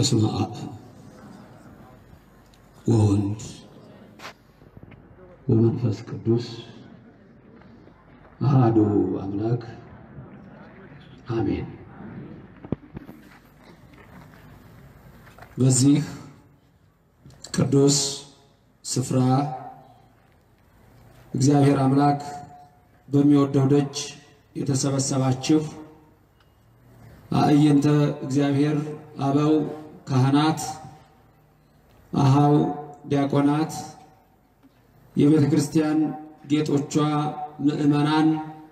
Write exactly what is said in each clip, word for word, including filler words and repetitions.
በስመ አብ ወወልድ ወመንፈስ ቅዱስ አሐዱ አምላክ አሜን። በዚህ ቅዱስ ስፍራ እግዚአብሔር አምላክ በሚወደው ደጅ የተሰበሰባችሁ አእይንተ እግዚአብሔር አበው ካህናት፣ አሃው ዲያቆናት፣ የቤተ ክርስቲያን ጌጦቿ ምእመናን፣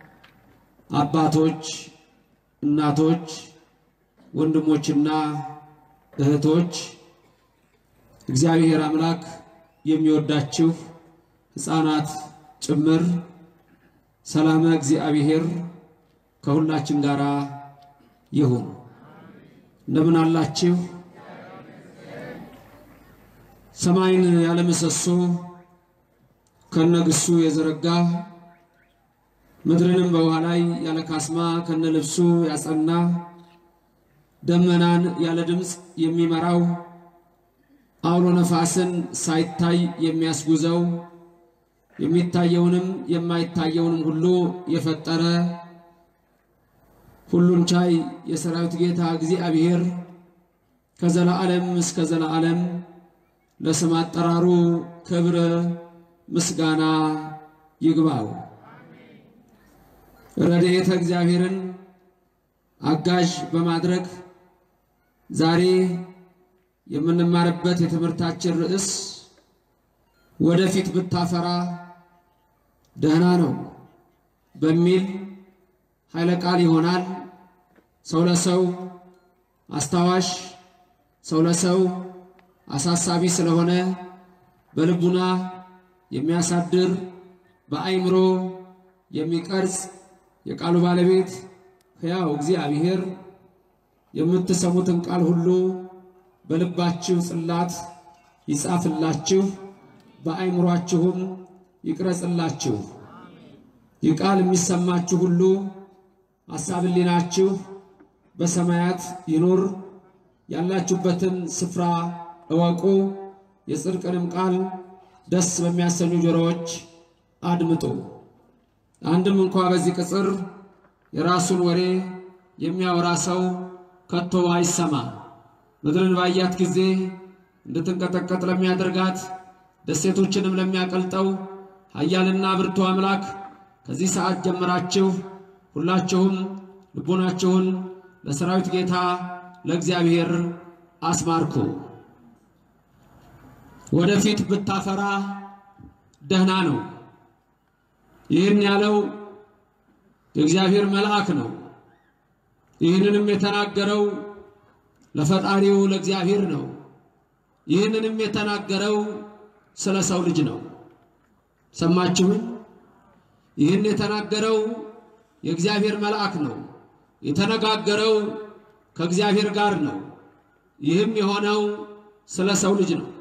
አባቶች፣ እናቶች፣ ወንድሞችና እህቶች እግዚአብሔር አምላክ የሚወዳችሁ ሕፃናት ጭምር ሰላም እግዚአብሔር ከሁላችን ጋራ ይሁን። እንደምን አላችሁ? ሰማይን ያለ ምሰሶ ከነግሱ የዘረጋ ምድርንም በውሃ ላይ ያለ ካስማ ከነልብሱ ያጸና ደመናን ያለ ድምጽ የሚመራው አውሎ ነፋስን ሳይታይ የሚያስጉዘው የሚታየውንም የማይታየውንም ሁሉ የፈጠረ ሁሉን ቻይ የሰራዊት ጌታ እግዚአብሔር ከዘላለም እስከ ዘላለም ለስም አጠራሩ ክብር ምስጋና ይግባው። ረድኤተ እግዚአብሔርን አጋዥ በማድረግ ዛሬ የምንማርበት የትምህርታችን ርዕስ ወደፊት ብታፈራ ደህና ነው በሚል ኃይለ ቃል ይሆናል። ሰው ለሰው አስታዋሽ፣ ሰው ለሰው አሳሳቢ ስለሆነ በልቡና የሚያሳድር በአይምሮ የሚቀርጽ የቃሉ ባለቤት ሕያው እግዚአብሔር የምትሰሙትን ቃል ሁሉ በልባችሁ ጽላት ይጻፍላችሁ፣ በአይምሮአችሁም ይቅረጽላችሁ። ይህ ቃል የሚሰማችሁ ሁሉ ሐሳብ ሕሊናችሁ በሰማያት ይኑር። ያላችሁበትን ስፍራ እወቁ። የጽድቅንም ቃል ደስ በሚያሰኙ ጆሮዎች አድምጡ። አንድም እንኳ በዚህ ቅጽር የራሱን ወሬ የሚያወራ ሰው ከቶ አይሰማ። ምድርን ባያት ጊዜ እንድትንቀጠቀጥ ለሚያደርጋት ደሴቶችንም ለሚያቀልጠው ኃያልና ብርቱ አምላክ ከዚህ ሰዓት ጀምራችሁ ሁላችሁም ልቦናችሁን ለሰራዊት ጌታ ለእግዚአብሔር አስማርኩ። ወደፊት ብታፈራ ደህና ነው። ይህን ያለው የእግዚአብሔር መልአክ ነው። ይህንንም የተናገረው ለፈጣሪው ለእግዚአብሔር ነው። ይህንንም የተናገረው ስለ ሰው ልጅ ነው። ሰማችሁን? ይህን የተናገረው የእግዚአብሔር መልአክ ነው። የተነጋገረው ከእግዚአብሔር ጋር ነው። ይህም የሆነው ስለ ሰው ልጅ ነው።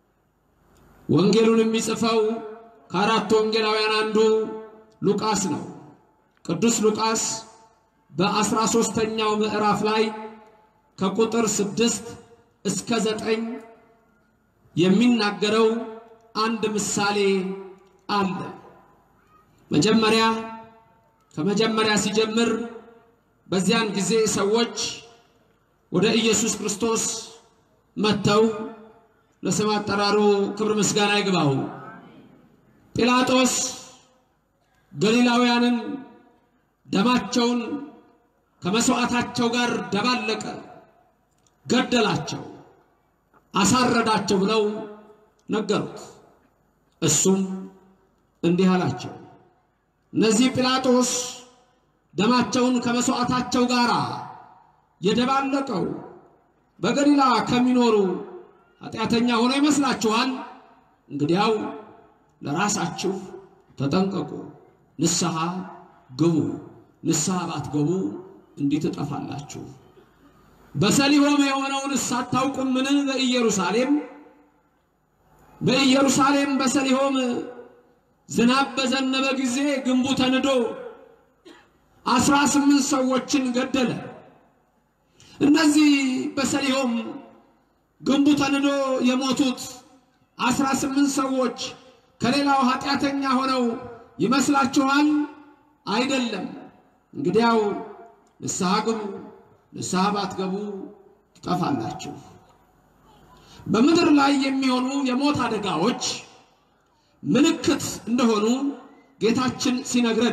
ወንጌሉን የሚጽፈው ከአራት ወንጌላውያን አንዱ ሉቃስ ነው። ቅዱስ ሉቃስ በአስራ ሦስተኛው ምዕራፍ ላይ ከቁጥር ስድስት እስከ ዘጠኝ የሚናገረው አንድ ምሳሌ አለ። መጀመሪያ ከመጀመሪያ ሲጀምር በዚያን ጊዜ ሰዎች ወደ ኢየሱስ ክርስቶስ መተው ለስም አጠራሩ ክብር ምስጋና ይግባው። ጲላጦስ ገሊላውያንን ደማቸውን ከመስዋዕታቸው ጋር ደባለቀ፣ ገደላቸው፣ አሳረዳቸው ብለው ነገሩት። እሱም እንዲህ አላቸው፣ እነዚህ ጲላጦስ ደማቸውን ከመስዋዕታቸው ጋር የደባለቀው በገሊላ ከሚኖሩ ኃጢአተኛ ሆኖ ይመስላችኋል? እንግዲያው ለራሳችሁ ተጠንቀቁ፣ ንስሐ ግቡ። ንስሐ ባትገቡ እንዲህ ትጠፋላችሁ። በሰሊሆም የሆነውን ሳታውቁምን? በኢየሩሳሌም በኢየሩሳሌም በሰሊሆም ዝናብ በዘነበ ጊዜ ግንቡ ተንዶ አስራ ስምንት ሰዎችን ገደለ። እነዚህ በሰሊሆም ግንቡ ተንዶ የሞቱት አስራ ስምንት ሰዎች ከሌላው ኃጢያተኛ ሆነው ይመስላችኋል? አይደለም። እንግዲያው ንስሐ ግቡ፣ ንስሐ ባትገቡ ትጠፋላችሁ። በምድር ላይ የሚሆኑ የሞት አደጋዎች ምልክት እንደሆኑ ጌታችን ሲነግረን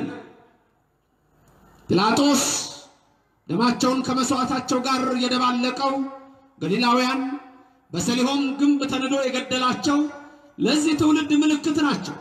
ጲላጦስ ደማቸውን ከመስዋዕታቸው ጋር የደባለቀው ገሊላውያን በሰሊሆም ግንብ ተንዶ የገደላቸው ለዚህ ትውልድ ምልክት ናቸው።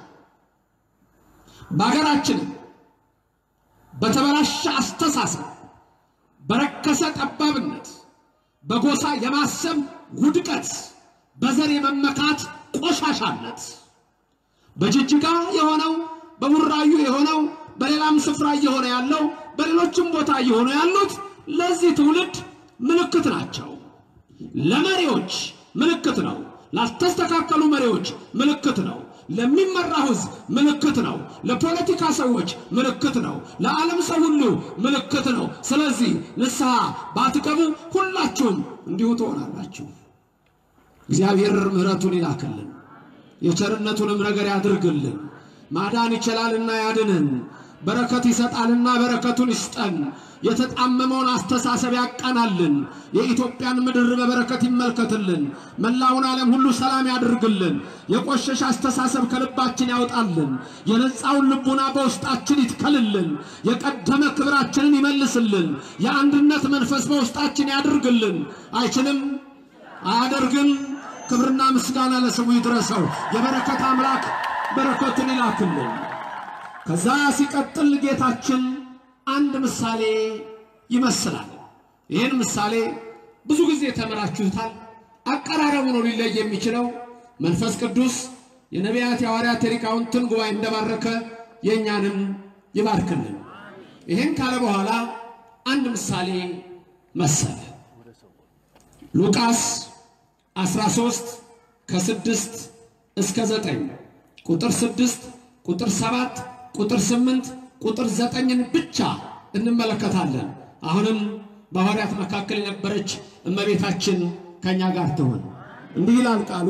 በአገራችን በተበላሸ አስተሳሰብ፣ በረከሰ ጠባብነት፣ በጎሳ የማሰብ ውድቀት፣ በዘር የመመካት ቆሻሻነት በጅጅጋ የሆነው በቡራዩ የሆነው በሌላም ስፍራ የሆነ ያለው በሌሎችም ቦታ የሆነ ያሉት ለዚህ ትውልድ ምልክት ናቸው። ለመሪዎች ምልክት ነው። ላስተስተካከሉ መሪዎች ምልክት ነው። ለሚመራው ሕዝብ ምልክት ነው። ለፖለቲካ ሰዎች ምልክት ነው። ለዓለም ሰው ሁሉ ምልክት ነው። ስለዚህ ንስሐ ባትገቡ ሁላችሁም እንዲሁ ትሆናላችሁ። እግዚአብሔር ምሕረቱን ይላክልን፣ የቸርነቱንም ነገር ያድርግልን። ማዳን ይችላልና ያድነን፣ በረከት ይሰጣልና በረከቱን ይስጠን። የተጣመመውን አስተሳሰብ ያቃናልን። የኢትዮጵያን ምድር በበረከት ይመልከትልን። መላውን ዓለም ሁሉ ሰላም ያድርግልን። የቆሸሸ አስተሳሰብ ከልባችን ያውጣልን። የነጻውን ልቡና በውስጣችን ይትከልልን። የቀደመ ክብራችንን ይመልስልን። የአንድነት መንፈስ በውስጣችን ያድርግልን። አይችልም? አያደርግም? ክብርና ምስጋና ለስሙ ይድረሰው። የበረከት አምላክ በረከቱን ይላክልን። ከዛ ሲቀጥል ጌታችን አንድ ምሳሌ ይመስላል። ይህን ምሳሌ ብዙ ጊዜ ተመራችሁታል። አቀራረቡ ነው ሊለይ የሚችለው። መንፈስ ቅዱስ የነቢያት የሐዋርያት የሊቃውንትን ጉባኤ እንደባረከ የኛንም ይባርክልን። ይህን ካለ በኋላ አንድ ምሳሌ መሰለ። ሉቃስ አስራ ሶስት ከስድስት እስከ ዘጠኝ ቁጥር ስድስት ቁጥር ሰባት ቁጥር ስምንት ቁጥር ዘጠኝን ብቻ እንመለከታለን። አሁንም በሐዋርያት መካከል የነበረች እመቤታችን ከኛ ጋር ትሆን። እንዲህ ይላል ቃሉ።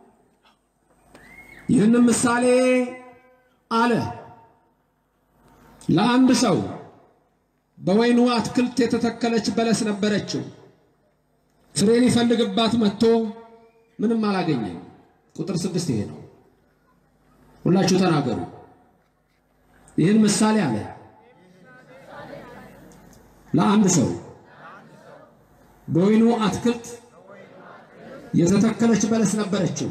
ይህን ምሳሌ አለ። ለአንድ ሰው በወይኑ አትክልት የተተከለች በለስ ነበረችው። ፍሬ ሊፈልግባት መጥቶ ምንም አላገኘም። ቁጥር ስድስት ይሄ ነው። ሁላችሁ ተናገሩ። ይህን ምሳሌ አለ። ለአንድ ሰው በወይኑ አትክልት የተተከለች በለስ ነበረችው።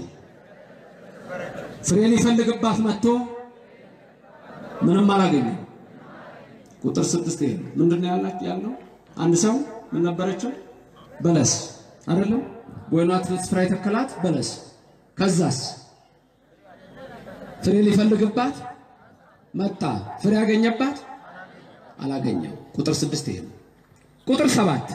ፍሬ ሊፈልግባት መጥቶ ምንም አላገኘም። ቁጥር ስድስት ይሄ ነው። ምንድነው ያላችሁ ያለው? አንድ ሰው ምን ነበረችው? በለስ አይደለም? በወይኑ አትክልት ፍሬ የተከላት በለስ። ከዛስ ፍሬ ሊፈልግባት መጣ። ፍሬ ያገኘባት? አላገኘም። ቁጥር ስድስት ይሄ ነው። ቁጥር ሰባት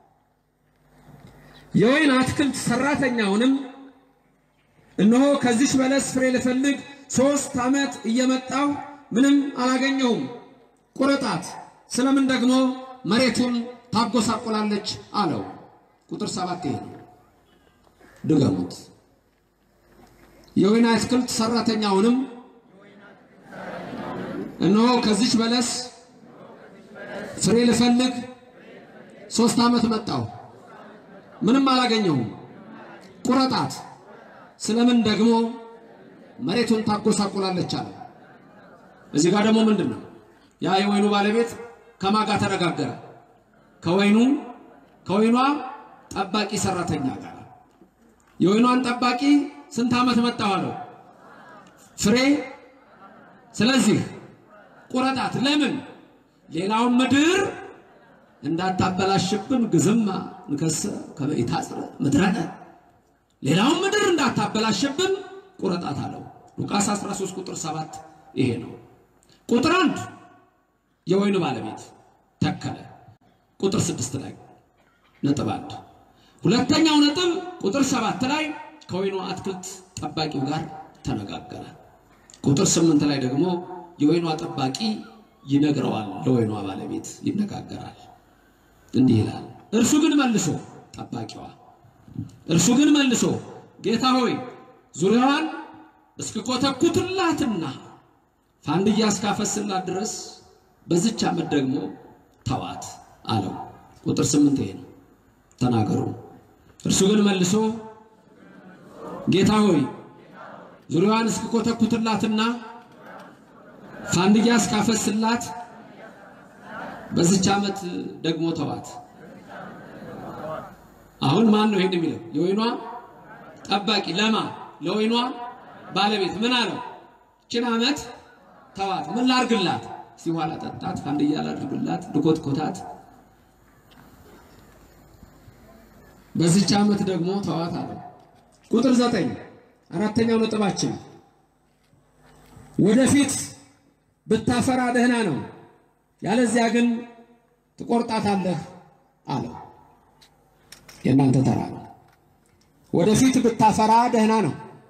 የወይን አትክልት ሰራተኛውንም እነሆ ከዚህ በለስ ፍሬ ልፈልግ ሶስት ዓመት እየመጣው ምንም አላገኘውም፣ ቁረጣት፣ ስለምን ደግሞ መሬቱን ታጎሳቆላለች አለው። ቁጥር ሰባት ይሄ ነው። ድገሙት። የወይን አትክልት ሰራተኛውንም እነሆ ከዚህ በለስ ፍሬ ልፈልግ ሶስት ዓመት መጣው ምንም አላገኘውም፣ ቁረጣት፣ ስለምን ደግሞ መሬቱን ታጎሳቆላለች አለ። እዚህ ጋር ደግሞ ምንድነው? ያ የወይኑ ባለቤት ከማጋ ተነጋገረ። ከወይኑ ከወይኗ ጠባቂ ሰራተኛ ጋር። የወይኗን ጠባቂ ስንት ዓመት መጣው አለው? ፍሬ። ስለዚህ ቁረጣት። ለምን? ሌላውን ምድር እንዳታበላሽብን ግዝማ ንከሰ ከበኢታጽረ ምድረነ፣ ሌላውን ምድር እንዳታበላሽብን ቁረጣት አለው። ሉቃስ አስራ ሶስት ቁጥር ሰባት ይሄ ነው። ቁጥር አንድ የወይኑ ባለቤት ተከለ። ቁጥር ስድስት ላይ ነጥብ አንድ። ሁለተኛው ነጥብ ቁጥር ሰባት ላይ ከወይኑ አትክልት ጠባቂው ጋር ተነጋገረ። ቁጥር ስምንት ላይ ደግሞ የወይኗ ጠባቂ ይነግረዋል፣ ለወይኗ ባለቤት ይነጋገራል። እንዲህ ይላል። እርሱ ግን መልሶ ጠባቂዋ እርሱ ግን መልሶ ጌታ ሆይ ዙሪያዋን እስከኮተኩትላትና ፋንድያ እስካፈስላት ድረስ በዚች ዓመት ደግሞ ተዋት አለው። ቁጥር ስምንት ይሄ ነው። ተናገሩ። እርሱ ግን መልሶ ጌታ ሆይ ዙሪያዋን እስከኮተኩትላትና ፋንድያ እስካፈስላት በዚች ዓመት ደግሞ ተዋት። አሁን ማን ነው ይሄን የሚለው? የወይኗ ጠባቂ ለማ ለወይኗ ባለቤት ምን አለው? እቺን ዓመት ተዋት። ምን ላርግላት? ሲዋላ ጠጣት፣ ፋንድያ ላድርግላት፣ ልኮትኮታት፣ በዚች ዓመት ደግሞ ተዋት አለው። ቁጥር ዘጠኝ አራተኛው ነጥባችን ወደፊት ብታፈራ ደህና ነው፣ ያለዚያ ግን ትቆርጣታለህ አለው። የእናንተ ተራ ነው። ወደፊት ብታፈራ ደህና ነው፣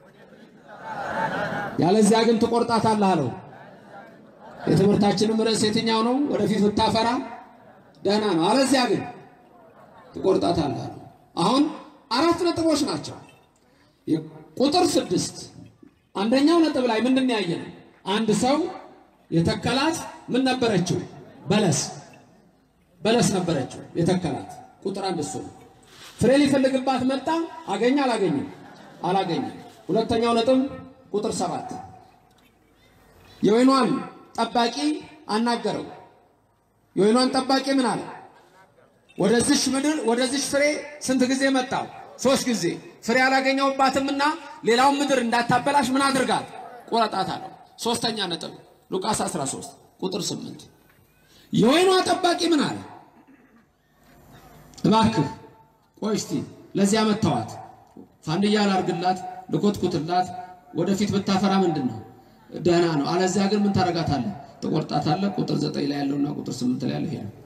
ያለዚያ ግን ትቆርጣታለህ አለው። የትምህርታችንም ርዕስ የትኛው ነው? ወደፊት ብታፈራ ደህና ነው፣ ያለዚያ ግን ትቆርጣታለህ አለው። አሁን አራት ነጥቦች ናቸው። ቁጥር ስድስት አንደኛው ነጥብ ላይ ምንድን ያየነው? አንድ ሰው የተከላት ምን ነበረችው? በለስ በለስ ነበረችው የተከላት። ቁጥር አንድ እሱ ፍሬ ሊፈልግባት መጣ። አገኘ አላገኘም? አላገኘም። ሁለተኛው ነጥብ ቁጥር ሰባት የወይኗን ጠባቂ አናገረው። የወይኗን ጠባቂ ምን አለ? ወደዚህ ምድር ወደዚህ ፍሬ ስንት ጊዜ መጣው? ሶስት ጊዜ። ፍሬ አላገኘውባትምና ሌላው ምድር እንዳታበላሽ ምን አድርጋት? ቆረጣት አለው። ሶስተኛ ነጥብ ሉቃስ አስራ ሶስት ቁጥር ስምንት የወይኗ ጠባቂ ምን አለ? እባክህ ቆይ እስቲ ለዚያ መተዋት፣ ፋንድያ ላርግላት፣ ልኮትኩትላት፣ ወደፊት ብታፈራ ምንድነው ደህና ነው፣ አለዚያ ግን ምን ታረጋታለህ? ትቆርጣታለህ። ቁጥር ዘጠኝ ላይ ያለውና ቁጥር ስምንት ላይ ያለው ይሄ ነው።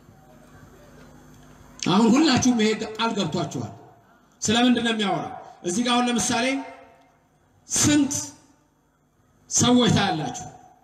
አሁን ሁላችሁም ይሄ ቃል ገብቷችኋል። ስለምንድን ነው የሚያወራው? እዚህ ጋር አሁን ለምሳሌ ስንት ሰዎች ታያላችሁ?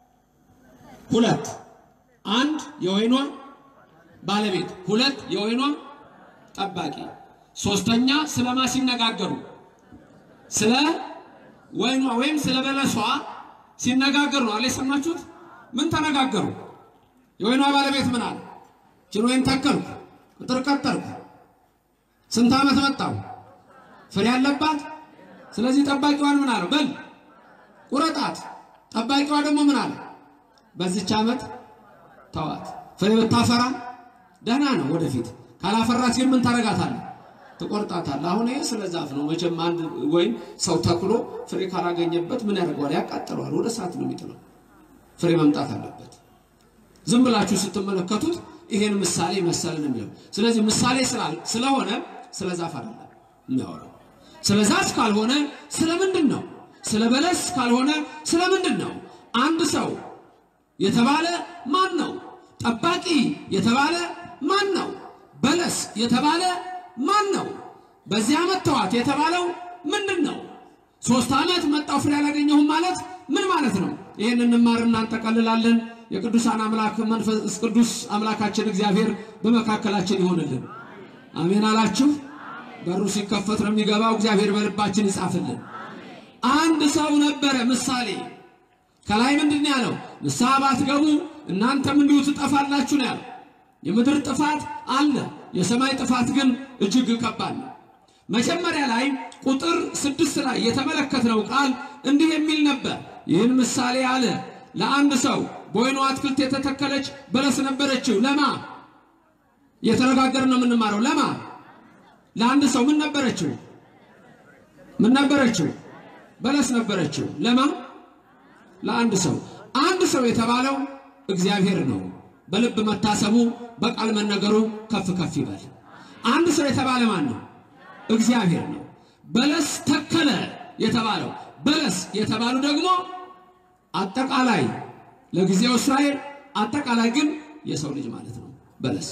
ሁለት። አንድ የወይኗ ባለቤት፣ ሁለት የወይኗ ጠባቂ፣ ሶስተኛ ስለማ ሲነጋገሩ ስለ ወይኗ ወይም ስለ በለሷ ሲነጋገሩ ነው። አለ ሰማችሁት? ምን ተነጋገሩ? የወይኗ ባለቤት ምን አለ? ጭኖን ተከልኩ፣ ቁጥር ቀጠርኩ፣ ስንት ዓመት መጣው፣ ፍሬ ያለባት። ስለዚህ ጠባቂዋን ምን አለው? በል ቁረጣት። ጠባቂዋ ደግሞ ምን አለ? በዚች ዓመት ተዋት። ፍሬ ብታፈራ ደህና ነው፣ ወደፊት ካላፈራች ግን ምን ታረጋታለህ? ትቆርጣታለህ። አሁን ይሄ ስለ ዛፍ ነው። መቼም አንድ ወይን ሰው ተክሎ ፍሬ ካላገኘበት ምን ያደርገዋል? ያቃጥለዋል፣ ወደ እሳት ነው የሚጥለው። ፍሬ መምጣት አለበት። ዝም ብላችሁ ስትመለከቱት ይሄን ምሳሌ መሰለን የሚለው። ስለዚህ ምሳሌ ስለሆነ ስለ ዛፍ አይደለም የሚያወራው። ስለ ዛፍ ካልሆነ ስለ ምንድን ነው? ስለ በለስ ካልሆነ ስለ ምንድን ነው? አንድ ሰው የተባለ ማን ነው? ጠባቂ የተባለ ማን ነው? በለስ የተባለ ማን ነው? በዚህ ዓመት ተዋት የተባለው ምንድን ነው? ሶስት ዓመት መጣው ፍሬ አላገኘሁም ማለት ምን ማለት ነው? ይሄን እንማርና እንጠቀልላለን። የቅዱሳን አምላክ መንፈስ ቅዱስ አምላካችን እግዚአብሔር በመካከላችን ይሆንልን። አሜን አላችሁ? በሩ ሲከፈት ነው የሚገባው። እግዚአብሔር በልባችን ይጻፍልን። አንድ ሰው ነበረ ምሳሌ። ከላይ ምንድን ያለው? ንስሐ ባትገቡ እናንተም እንዲሁ ትጠፋላችሁ ነው ያለው። የምድር ጥፋት አለ፣ የሰማይ ጥፋት ግን እጅግ ከባድ ነው። መጀመሪያ ላይ ቁጥር ስድስት ላይ የተመለከትነው ቃል እንዲህ የሚል ነበር። ይህን ምሳሌ አለ ለአንድ ሰው በወይኑ አትክልት የተተከለች በለስ ነበረችው። ለማ የተነጋገርን ነው የምንማረው። ለማ ለአንድ ሰው ምን ነበረችው? ምን ነበረችው? በለስ ነበረችው። ለማ ለአንድ ሰው። አንድ ሰው የተባለው እግዚአብሔር ነው። በልብ መታሰቡ በቃል መነገሩ ከፍ ከፍ ይበል። አንድ ሰው የተባለ ማን ነው? እግዚአብሔር ነው። በለስ ተከለ የተባለው በለስ የተባሉ ደግሞ አጠቃላይ ለጊዜው እስራኤል አጠቃላይ ግን የሰው ልጅ ማለት ነው። በለስ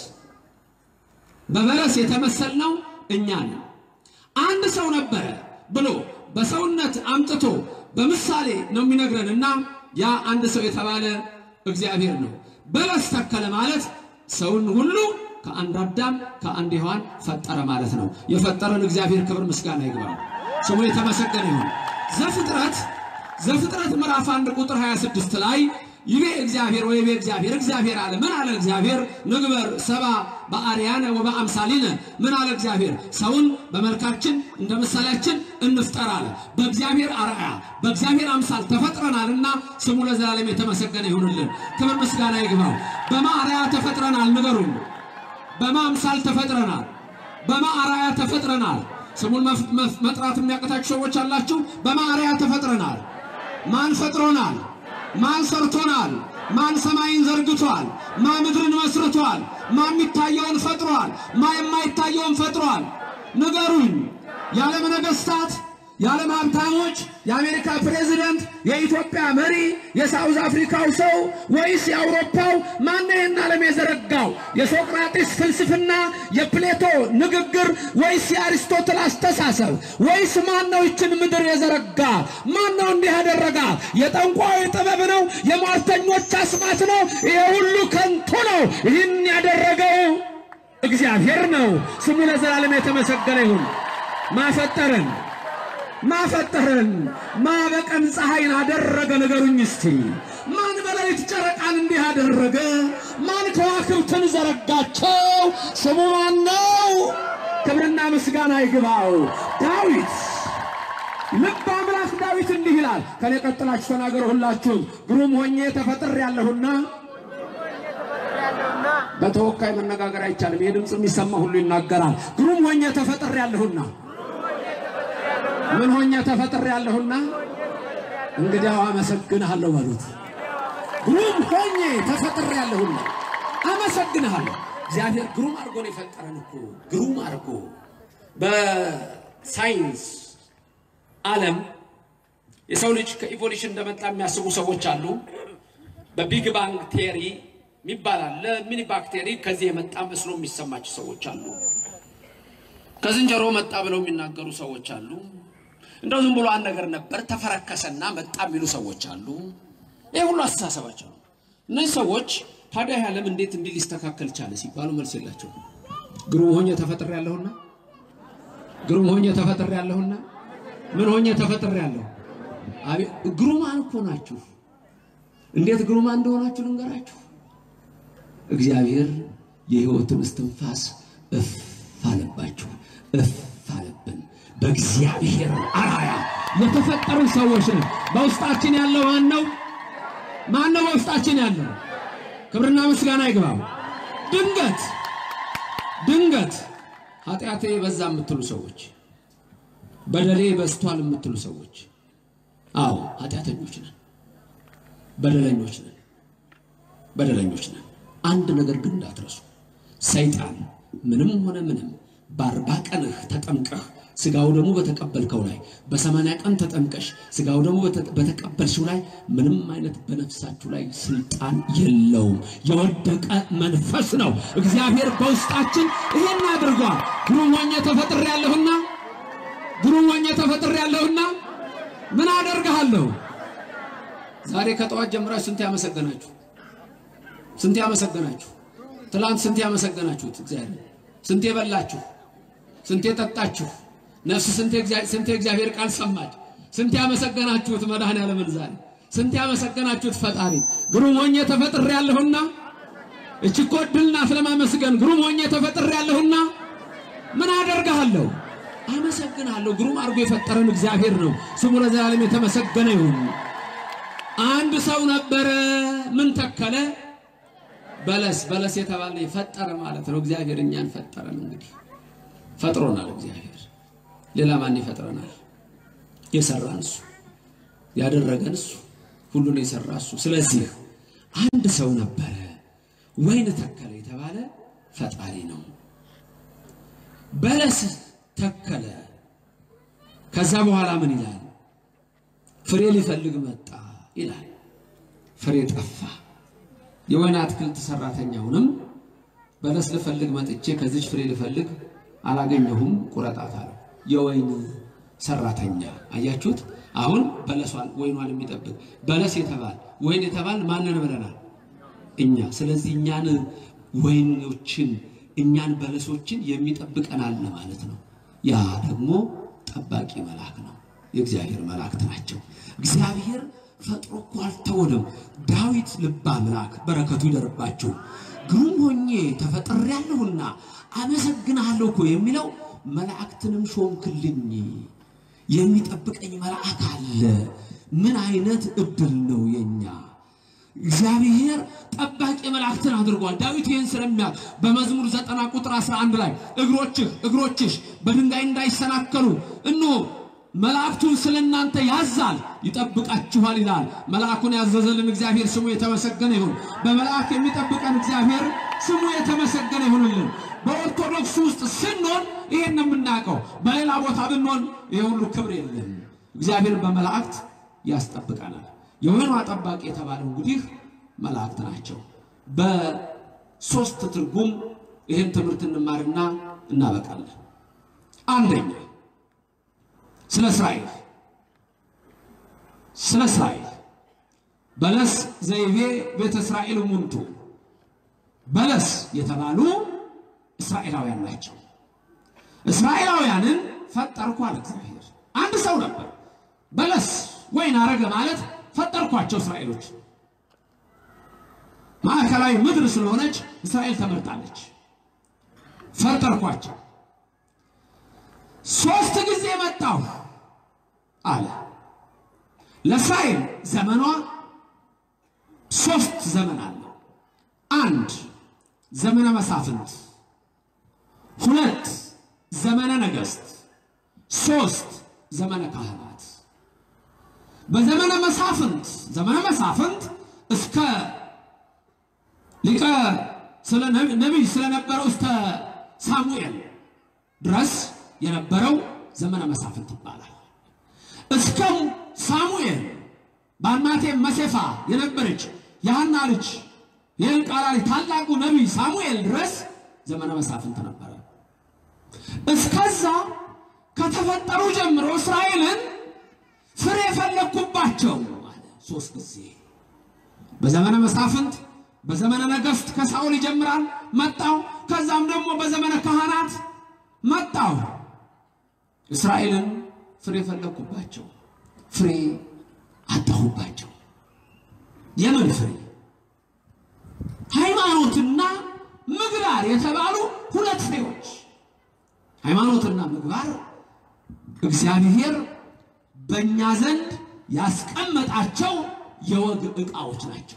በበለስ የተመሰልነው እኛ ነን። አንድ ሰው ነበረ ብሎ በሰውነት አምጥቶ በምሳሌ ነው የሚነግረንና ያ አንድ ሰው የተባለ እግዚአብሔር ነው። በለስ ተከለ ማለት ሰውን ሁሉ ከአንድ አዳም ከአንድ ሔዋን ፈጠረ ማለት ነው። የፈጠረን እግዚአብሔር ክብር ምስጋና ይግባው፣ ስሙ የተመሰገነ ይሁን። ዘፍጥረት ዘፍጥረት ምዕራፍ አንድ ቁጥር ሃያ ስድስት ላይ ይቤ እግዚአብሔር ወይ እግዚአብሔር እግዚአብሔር አለ። ምን አለ እግዚአብሔር? ንግበር ሰባ በአርያነ ወበአምሳሊነ። ምን አለ እግዚአብሔር? ሰውን በመልካችን እንደ ምሳሌያችን እንፍጠር አለ። በእግዚአብሔር አርአያ በእግዚአብሔር አምሳል ተፈጥረናልና ስሙ ለዘላለም የተመሰገነ ይሁንልን፣ ክብር ምስጋና ይግባው። በማ አርአያ ተፈጥረናል? ንገሩኝ። በማ አምሳል ተፈጥረናል? በማ አርአያ ተፈጥረናል? ስሙን መጥራት የሚያቀታችሁ ሰዎች አላችሁ። በማ አርአያ ተፈጥረናል? ማን ፈጥሮናል? ማን ሰርቶናል? ማን ሰማይን ዘርግቷል? ማን ምድርን መስርቷል? ማን የሚታየውን ፈጥሯል? ማን የማይታየውን ፈጥሯል? ንገሩኝ። የዓለም ነገስታት፣ የዓለም ሀብታሞች፣ የአሜሪካ ፕሬዝዳንት፣ የኢትዮጵያ መሪ፣ የሳውዝ አፍሪካው ሰው ወይስ የአውሮፓው? ማን ይህን ዓለም የዘረጋው? የሶቅራጢስ ፍልስፍና፣ የፕሌቶ ንግግር ወይስ የአሪስቶትል አስተሳሰብ? ወይስ ማን ነው ይችን ምድር የዘረጋ? ማን ነው እንዲህ ያደረጋ? የጠንቋይ ጥበብ ነው? የሟርተኞች አስማት ነው? ይሄ ሁሉ ከንቱ ነው። ይህን ያደረገው እግዚአብሔር ነው። ስሙ ለዘላለም የተመሰገነ ይሁን። ማፈጠረን ማፈጠረን ማበቀን ፀሐይን አደረገ? ንገሩኝ እስቲ። ማን በሌሊት ጨረቃን እንዲህ አደረገ? ማን ከዋክብትን ዘረጋቸው? ስሙ ማን ነው? ክብርና ምስጋና ይግባው። ዳዊት ልበ አምላክ ዳዊት እንዲህ ይላል። ከኔ ቀጥላችሁ ተናገሩ ሁላችሁ። ግሩም ሆኜ ተፈጥሬያለሁና። በተወካይ መነጋገር አይቻልም። የድምጽ የሚሰማ ሁሉ ይናገራል። ግሩም ሆኜ ተፈጥሬያለሁና። ምን ሆኜ ተፈጥሬያለሁና? እንግዲያው አመሰግንሃለሁ በሉት። ግሩም ሆኜ ተፈጥሬያለሁና አመሰግንሃለሁ። እግዚአብሔር ግሩም አድርጎ ነው የፈጠረን እኮ። ግሩም አድርጎ በሳይንስ ዓለም የሰው ልጅ ከኢቮሉሽን እንደመጣ የሚያስቡ ሰዎች አሉ። በቢግ ባንግ ቲዮሪ የሚባላል ለሚኒ ባክቴሪ ከዚህ የመጣ መስሎ የሚሰማቸው ሰዎች አሉ። ከዝንጀሮ መጣ ብለው የሚናገሩ ሰዎች አሉ። እንደው ዝም ብሎ አንድ ነገር ነበር ተፈረከሰና መጣ የሚሉ ሰዎች አሉ። ይሄ ሁሉ አስተሳሰባቸው ነው። እነዚህ ሰዎች ታዲያ ዓለም እንዴት እንዲህ ሊስተካከል ቻለ ሲባሉ መልስ የላቸው። ግሩም ሆኜ ተፈጥሬያለሁና። ግሩም ሆኜ ተፈጥሬያለሁና። ምን ሆኜ ተፈጥሬያለሁ? አቤት ግሩማን እኮ ናችሁ። እንዴት ግሩማን እንደሆናችሁ ልንገራችሁ። እግዚአብሔር የሕይወትን እስትንፋስ እፍ አለባችሁ፣ እፍ አለብን። በእግዚአብሔር አርአያ የተፈጠሩ ሰዎች ነን። በውስጣችን ያለው ማን ነው? ማን ነው በውስጣችን ያለው? ክብርና ምስጋና ይግባው። ድንገት ድንገት ኃጢአቴ በዛ የምትሉ ሰዎች፣ በደሌ በስቷል የምትሉ ሰዎች፣ አዎ ኃጢአተኞች ነን፣ በደለኞች ነን፣ በደለኞች ነን። አንድ ነገር ግን እንዳትረሱ፣ ሰይጣን ምንም ሆነ ምንም በአርባ ቀንህ ተጠምቀህ ስጋው ደግሞ በተቀበልከው ላይ በሰማንያ ቀን ተጠምቀሽ ስጋው ደግሞ በተቀበልሽው ላይ ምንም አይነት በነፍሳችሁ ላይ ስልጣን የለውም። የወደቀ መንፈስ ነው። እግዚአብሔር በውስጣችን ይሄን አድርጓል። ግሩም ሆኜ ተፈጥሬያለሁና። ግሩም ሆኜ ተፈጥሬያለሁና ምን አደርጋለሁ? ዛሬ ከጠዋት ጀምራችሁ ስንት ያመሰገናችሁ? ስንት ያመሰገናችሁ? ትላንት ስንት ያመሰገናችሁት? እግዚአብሔር ስንት የበላችሁ? ስንት የጠጣችሁ? ነፍስ ስንት ስንት እግዚአብሔር ቃል ሰማች? ስንት ያመሰገናችሁት መድኃኔዓለምን? ዛሬ ስንት ያመሰገናችሁት ፈጣሪ? ግሩም ሆኜ ተፈጥሬያለሁና። እቺ እኮ ዕድል ናት ለማመስገን። ግሩም ሆኜ ተፈጥሬያለሁና ምን አደርጋለሁ? አመሰግናለሁ። ግሩም አድርጎ የፈጠረን እግዚአብሔር ነው። ስሙ ለዘላለም የተመሰገነ ይሁን። አንድ ሰው ነበረ። ምን ተከለ? በለስ። በለስ የተባለ ፈጠረ ማለት ነው። እግዚአብሔር እኛን ፈጠረን። እንግዲህ ፈጥሮናል እግዚአብሔር። ሌላ ማን ይፈጥረናል? የሰራን እሱ፣ ያደረገን እሱ፣ ሁሉን የሰራ እሱ። ስለዚህ አንድ ሰው ነበረ፣ ወይን ተከለ የተባለ ፈጣሪ ነው። በለስ ተከለ። ከዛ በኋላ ምን ይላል? ፍሬ ሊፈልግ መጣ ይላል። ፍሬ ጠፋ። የወይን አትክልት ሰራተኛውንም በለስ ልፈልግ መጥቼ ከዚች ፍሬ ልፈልግ አላገኘሁም፣ ቁረጣት አለ። የወይን ሰራተኛ አያችሁት? አሁን በለሷን ወይኗን የሚጠብቅ በለስ የተባለ ወይን የተባለ ማንን ብለናል? እኛ። ስለዚህ እኛን ወይኖችን እኛን በለሶችን የሚጠብቀናል ማለት ነው። ያ ደግሞ ጠባቂ መልአክ ነው። የእግዚአብሔር መላእክት ናቸው። እግዚአብሔር ፈጥሮ እኮ አልተወንም። ዳዊት ልበ አምላክ በረከቱ ይደርባችሁ ግሩም ሆኜ ተፈጥሬያለሁና አመሰግናለሁ እኮ የሚለው መላእክትንም ሾምክልኝ የሚጠብቀኝ መልአክ አለ። ምን አይነት እድል ነው የኛ! እግዚአብሔር ጠባቂ መላእክትን አድርጓል። ዳዊት ይህን ስለሚያል በመዝሙር ዘጠና ቁጥር አስራ አንድ ላይ እግሮችህ እግሮችሽ በድንጋይ እንዳይሰናከሉ እነሆ መላእክቱን ስለናንተ ያዛል ይጠብቃችኋል ይላል። መልአኩን ያዘዘልን እግዚአብሔር ስሙ የተመሰገነ ይሁን። በመልአክ የሚጠብቀን እግዚአብሔር ስሙ የተመሰገነ ይሁንልን። በኦርቶዶክስ ውስጥ ስንሆን ይሄን የምናውቀው፣ በሌላ ቦታ ብንሆን ይሄ ሁሉ ክብር የለም። እግዚአብሔር በመላእክት ያስጠብቀናል። የወይኗ ጠባቂ የተባለው እንግዲህ መላእክት ናቸው። በሶስት ትርጉም ይሄን ትምህርት እንማርና እናበቃለን። አንደኛ ስለ እስራኤል ስለ እስራኤል በለስ ዘይቤ ቤተ እስራኤል ሙንቱ በለስ የተባሉ እስራኤላውያን ናቸው። እስራኤላውያንን ፈጠርኳል እግዚአብሔር። አንድ ሰው ነበር በለስ ወይን አረገ ማለት ፈጠርኳቸው። እስራኤሎች ማዕከላዊ ምድር ስለሆነች እስራኤል ተመርጣለች። ፈጠርኳቸው። ሶስት ጊዜ መጣሁ አለ። ለእስራኤል ዘመኗ ሶስት ዘመን አለ። አንድ ዘመነ መሳፍንት፣ ሁለት ዘመነ ነገስት፣ ሶስት ዘመነ ካህናት። በዘመነ መሳፍንት ዘመነ መሳፍንት እስከ ሊቀ ስለ ነብይ ስለነበረው እስከ ሳሙኤል ድረስ የነበረው ዘመነ መሳፍንት ይባላል። እስከ ሳሙኤል ባናቴ መሴፋ የነበረች ያና ልጅ የኤልቃና ልጅ ታላቁ ነብይ ሳሙኤል ድረስ ዘመነ መሳፍንት ነበር። እስከዛ ከተፈጠሩ ጀምሮ እስራኤልን ፍሬ ፈለኩባቸው ማለት ሶስት ጊዜ በዘመነ መሳፍንት በዘመነ ነገስት ከሳኦል ይጀምራል መጣው። ከዛም ደግሞ በዘመነ ካህናት መጣው። እስራኤልን ፍሬ ፈለኩባቸው፣ ፍሬ አጣሁባቸው። የምን ፍሬ? ሃይማኖትና ምግባር የተባሉ ሁለት ፍሬዎች። ሃይማኖትና ምግባር እግዚአብሔር በእኛ ዘንድ ያስቀመጣቸው የወግ ዕቃዎች ናቸው።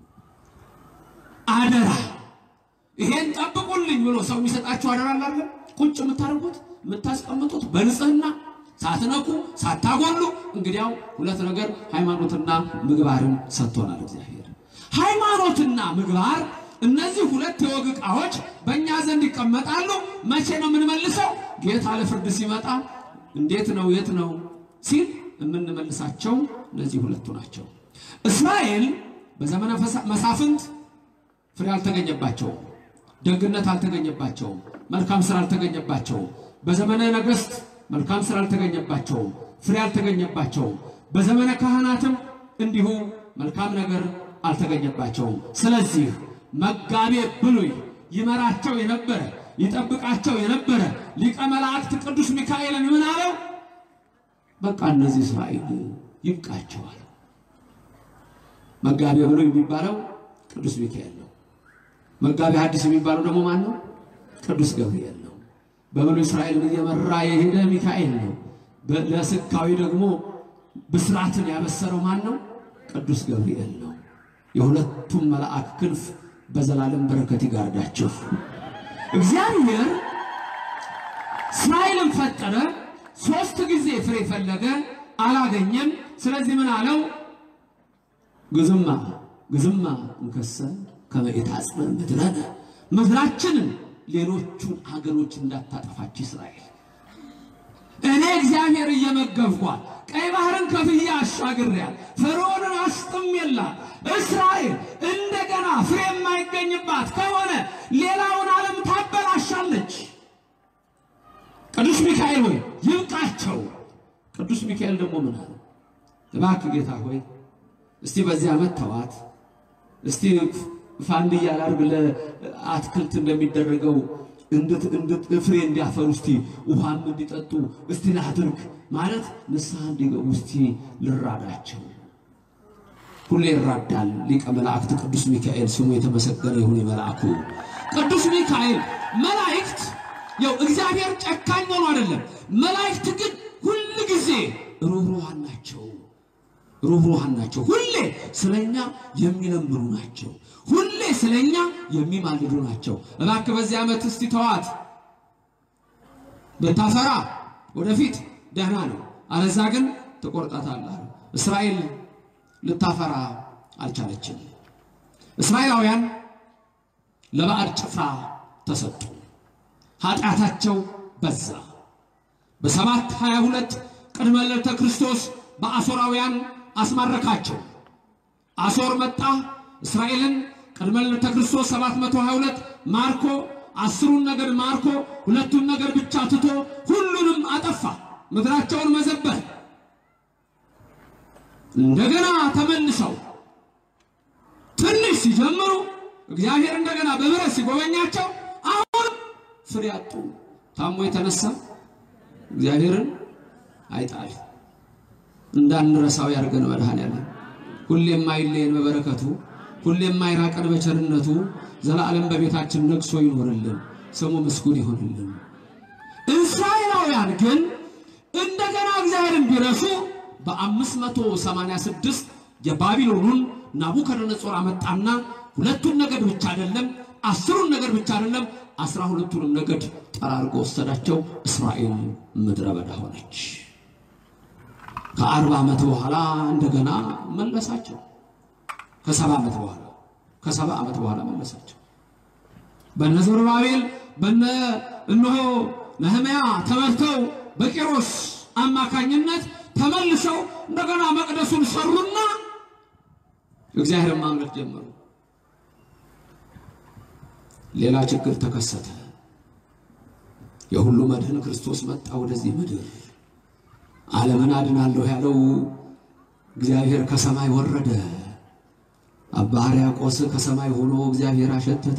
አደራ ይሄን ጠብቁልኝ ብሎ ሰው የሚሰጣችሁ አደራ አለ። ቁጭ የምታደርጉት የምታስቀምጡት በንጽህና ሳትነኩ ሳታጎሉ። እንግዲያው ሁለት ነገር ሃይማኖትና ምግባርን ሰጥቶናል እግዚአብሔር። ሃይማኖትና ምግባር እነዚህ ሁለት የወግ ዕቃዎች በእኛ ዘንድ ይቀመጣሉ። መቼ ነው የምንመልሰው? ጌታ ለፍርድ ሲመጣ እንዴት ነው የት ነው ሲል የምንመልሳቸው እነዚህ ሁለቱ ናቸው። እስራኤል በዘመነ መሳፍንት ፍሬ አልተገኘባቸውም፣ ደግነት አልተገኘባቸውም፣ መልካም ስራ አልተገኘባቸውም። በዘመነ ነገስት መልካም ስራ አልተገኘባቸውም፣ ፍሬ አልተገኘባቸውም። በዘመነ ካህናትም እንዲሁ መልካም ነገር አልተገኘባቸውም። ስለዚህ መጋቤ ብሉይ ይመራቸው የነበረ ይጠብቃቸው የነበረ ሊቀ መላእክት ቅዱስ ሚካኤልን ምን አለው? በቃ እነዚህ እስራኤል ይብቃቸዋል። መጋቤ ብሉይ የሚባለው ቅዱስ ሚካኤል ነው። መጋቤ ሐዲስ የሚባለው ደግሞ ማን ነው? ቅዱስ ገብርኤል ነው። በብሉይ እስራኤልን እየመራ የሄደ ሚካኤል ነው። ለስካዊ ደግሞ ብስራትን ያበሰረው ማን ነው? ቅዱስ ገብርኤል ነው። የሁለቱም መልአክ ክንፍ በዘላለም በረከት ይጋርዳቸው። እግዚአብሔር እስራኤልን ፈጠረ። ሶስት ጊዜ ፍሬ ፈለገ፣ አላገኘም። ስለዚህ ምን አለው? ግዝማ ግዝማ እንከሰ ከመይታጽነ ምድረነ ምድራችንን ሌሎቹን ሀገሮች እንዳታጠፋች እስራኤል እኔ እግዚአብሔር እየመገብኳት ቀይ ባህርን ከፍያ አሻግሬያል፣ ፈርዖንን አስጥሜላት። እስራኤል እንደገና ፍሬ የማይገኝባት ከሆነ ሌላውን ዓለም ታበላሻለች። ቅዱስ ሚካኤል ሆይ ይብቃቸው። ቅዱስ ሚካኤል ደግሞ ምን አለ? እባክህ ጌታ ሆይ እስቲ በዚህ ዓመት ተዋት፣ እስቲ ፋንድያ ላርግ ለአትክልት እንደሚደረገው እንድት እንድት ፍሬ እንዲያፈሩ እስቲ ውሃም እንዲጠጡ እስቲ ላድርግ ማለት ንስሐ እንዲገቡ እስቲ ልራዳቸው። ሁሌ ይራዳል ሊቀ መላእክት ቅዱስ ሚካኤል ስሙ የተመሰገነ ይሁን። መልአኩ ቅዱስ ሚካኤል መላእክት ያው እግዚአብሔር ጨካኝ ሆኖ አይደለም። መላእክት ግን ሁሉ ጊዜ ሩህሩሃን ናቸው። ሩህሩሃን ናቸው። ሁሌ ስለኛ የሚለምኑ ናቸው። ሁሌ ስለኛ የሚማልዱ ናቸው። እባክህ በዚህ ዓመት እስቲ ተዋት በታፈራ ወደፊት ደህና ነው፣ አለዛ ግን ተቆርጣታለህ። እስራኤል ልታፈራ አልቻለችም። እስራኤላውያን ለባዕድ ጭፍራ ተሰጡ። ኃጢአታቸው በዛ። በሰባት ሃያ ሁለት ቅድመ ልደተ ክርስቶስ በአሦራውያን አስማረካቸው። አሦር መጣ እስራኤልን ቅድመ ልደተ ክርስቶስ ሰባት መቶ ሃያ ሁለት ማርኮ አስሩን ነገድ ማርኮ ሁለቱን ነገድ ብቻ ትቶ ሁሉንም አጠፋ። ምድራቸውን መዘበር። እንደገና ተመልሰው ትንሽ ሲጀምሩ እግዚአብሔር እንደገና በምሕረት ሲጎበኛቸው አሁን ፍሬ አጡ። ታሞ የተነሳ እግዚአብሔርን አይጣል እንዳንረሳው ያርገን መድኃኔዓለም። ሁሌም አይለየን በበረከቱ፣ ሁሌም አይራቀን በቸርነቱ። ዘላለም በቤታችን ነግሶ ይኖርልን፣ ስሙ ምስጉን ይሁንልን። እስራኤላውያን ግን እንደገና እግዚአብሔርን ቢረሱ በአምስት መቶ ሰማንያ ስድስት የባቢሎኑን ናቡከደነጾር አመጣና ሁለቱን ነገድ ብቻ አይደለም አስሩን ነገድ ብቻ አይደለም አስራ ሁለቱንም ነገድ ጠራርጎ ወሰዳቸው። እስራኤል ምድረ በዳ ሆነች። ከአርባ ዓመት በኋላ እንደገና መለሳቸው። ከሰባ ዓመት በኋላ ከሰባ ዓመት በኋላ መለሳቸው። በነ ዘሩባቤል በነ እነሆ ነህምያ ተመርተው በቂሮስ አማካኝነት ተመልሰው እንደገና መቅደሱን ሰሩና እግዚአብሔርን ማምለክ ጀመሩ። ሌላ ችግር ተከሰተ። የሁሉ መድህን ክርስቶስ መጣ ወደዚህ ምድር። ዓለምን አድናለሁ ያለው እግዚአብሔር ከሰማይ ወረደ። አባ ሕርያቆስ ከሰማይ ሆኖ እግዚአብሔር አሸተተ።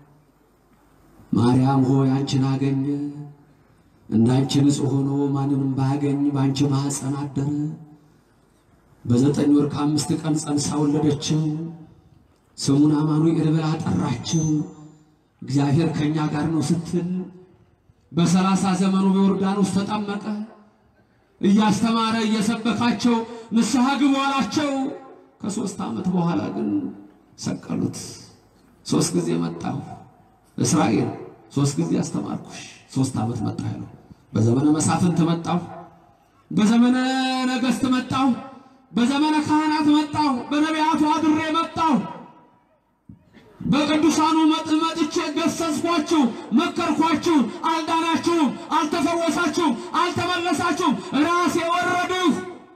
ማርያም ሆይ አንቺን አገኘ። እንዳንቺ ንጹሕ ሆኖ ማንንም ባያገኝ ባንቺ ማህፀን አደረ። በዘጠኝ ወር ከአምስት ቀን ጸንሳ ወለደችው። ስሙን አማኑኤል ብላ ጠራችው። እግዚአብሔር ከኛ ጋር ነው ስትል በሰላሳ ዘመኑ በዮርዳኖስ ተጠመቀ። እያስተማረ እየሰበካቸው ንስሐ ግቡ አላቸው። ከሶስት ዓመት በኋላ ግን ሰቀሉት። ሶስት ጊዜ መጣሁ እስራኤል ሶስት ጊዜ አስተማርኩሽ ሶስት ዓመት መጣሁ። በዘመነ መሳፍንት መጣሁ፣ በዘመነ ነገሥት መጣሁ፣ በዘመነ ካህናት መጣሁ፣ በነቢያቱ አድሬ መጣሁ። በቅዱሳኑ መጥመጥቼ ገሰጽኳችሁ፣ መከርኳችሁ፣ አልዳናችሁም፣ አልተፈወሳችሁም፣ አልተመለሳችሁም። ራሴ ወረድሁ።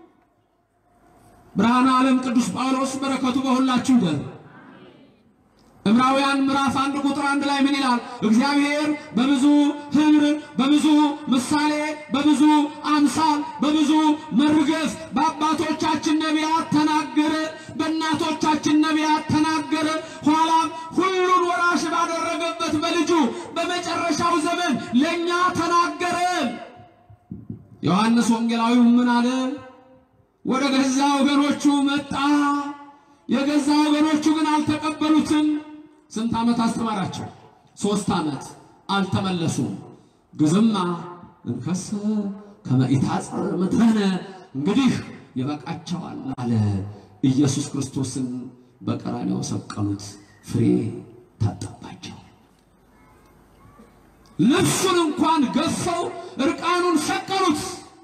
ብርሃነ ዓለም ቅዱስ ጳውሎስ በረከቱ በሁላችሁ ይደር። ዕብራውያን ምዕራፍ አንድ ቁጥር አንድ ላይ ምን ይላል? እግዚአብሔር በብዙ ህብር በብዙ ምሳሌ በብዙ አምሳል በብዙ መርገፍ በአባቶቻችን ነቢያት ተናገረ፣ በእናቶቻችን ነቢያት ተናገረ። ኋላም ሁሉን ወራሽ ባደረገበት በልጁ በመጨረሻው ዘመን ለኛ ተናገረ። ዮሐንስ ወንጌላዊው ምን አለ? ወደ ገዛ ወገኖቹ መጣ፣ የገዛ ወገኖቹ ግን አልተቀበሉትም። ስንት ዓመት አስተማራቸው? ሶስት ዓመት አልተመለሱም። ግዝማ እንከሰ ከመኢታጽ ምድረነ እንግዲህ ይበቃቸዋል አለ። ኢየሱስ ክርስቶስን በቀራንዮ ሰቀሉት፣ ፍሬ ታጠባቸው። ልብሱን እንኳን ገፈው እርቃኑን ሰቀሉት።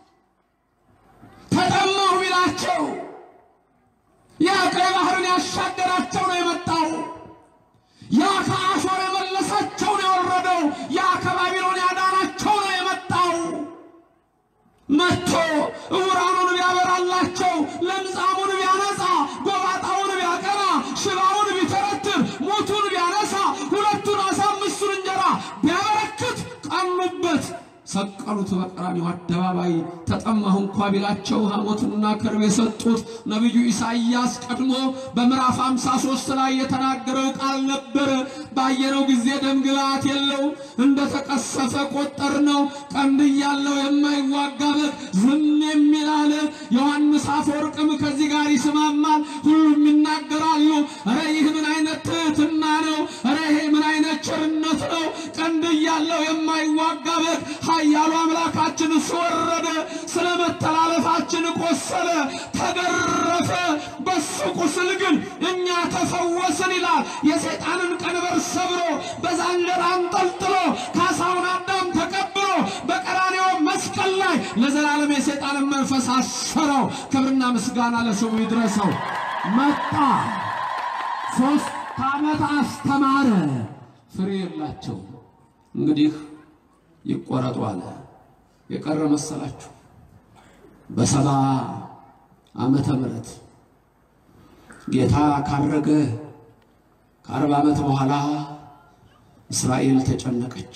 ተጠማሁ ቢላቸው ያ ቀይ ባህርን ያሻገራቸው ነው የመጣው። ያ ከአሦር የመለሳቸው ነው የወረደው። ያ ከባቢሎን ያዳናቸው ነው የመጣው። መጥቶ ዕውራኑን ቢያበራላቸው፣ ለምጻሙን ቢያነጻ፣ ጎባጣውን ቢያቀና፣ ሽባውን ቢተረትር፣ ሙቱን ቢያነሳ፣ ሁለቱን ዓሣ አምስቱን እንጀራ ቢያበረክት ቀኑበት። ሰቀሉት በቀራንዮ አደባባይ ተጠማሁ እንኳ ቢላቸው ሐሞትና ከርቤ ሰጡት። ነብዩ ኢሳይያስ ቀድሞ በምዕራፍ ሃምሳ ሶስት ላይ የተናገረው ቃል ነበር። ባየነው ጊዜ ደም ግባት የለው እንደ ተቀሰፈ ቆጠርነው። ቀንድ ያለው የማይዋጋ በግ ዝም የሚል አለ። ዮሐንስ አፈወርቅም ከዚህ ጋር ይስማማል። ሁሉም ይናገራሉ። አረ ይህ ምን አይነት ትህትና ነው! አረ ይሄ ምን አይነት ቸርነት ነው! ቀንድ ያለው የማይዋጋ በግ ኃያሉ አምላካችን ወረደ፣ ስለ መተላለፋችን ቆሰለ፣ ተገረፈ፣ በሱ ቁስል ግን እኛ ተፈወስን ይላል። የሰይጣንን ቀንበር ሰብሮ በዛንጀር አንጠልጥሎ ካሳውን አዳም ተቀብሎ በቀራንዮ መስቀል ላይ ለዘላለም የሰይጣንን መንፈስ አሰረው። ክብርና ምስጋና ለስሙ ይድረሰው። መጣ፣ ሶስት ዓመት አስተማረ፣ ፍሬ የላቸው። እንግዲህ ይቆረጡ አለ። የቀረ መሰላችሁ? በሰባ ዓመተ ምህረት ጌታ ካረገ ከአርባ ዓመት በኋላ እስራኤል ተጨነቀች።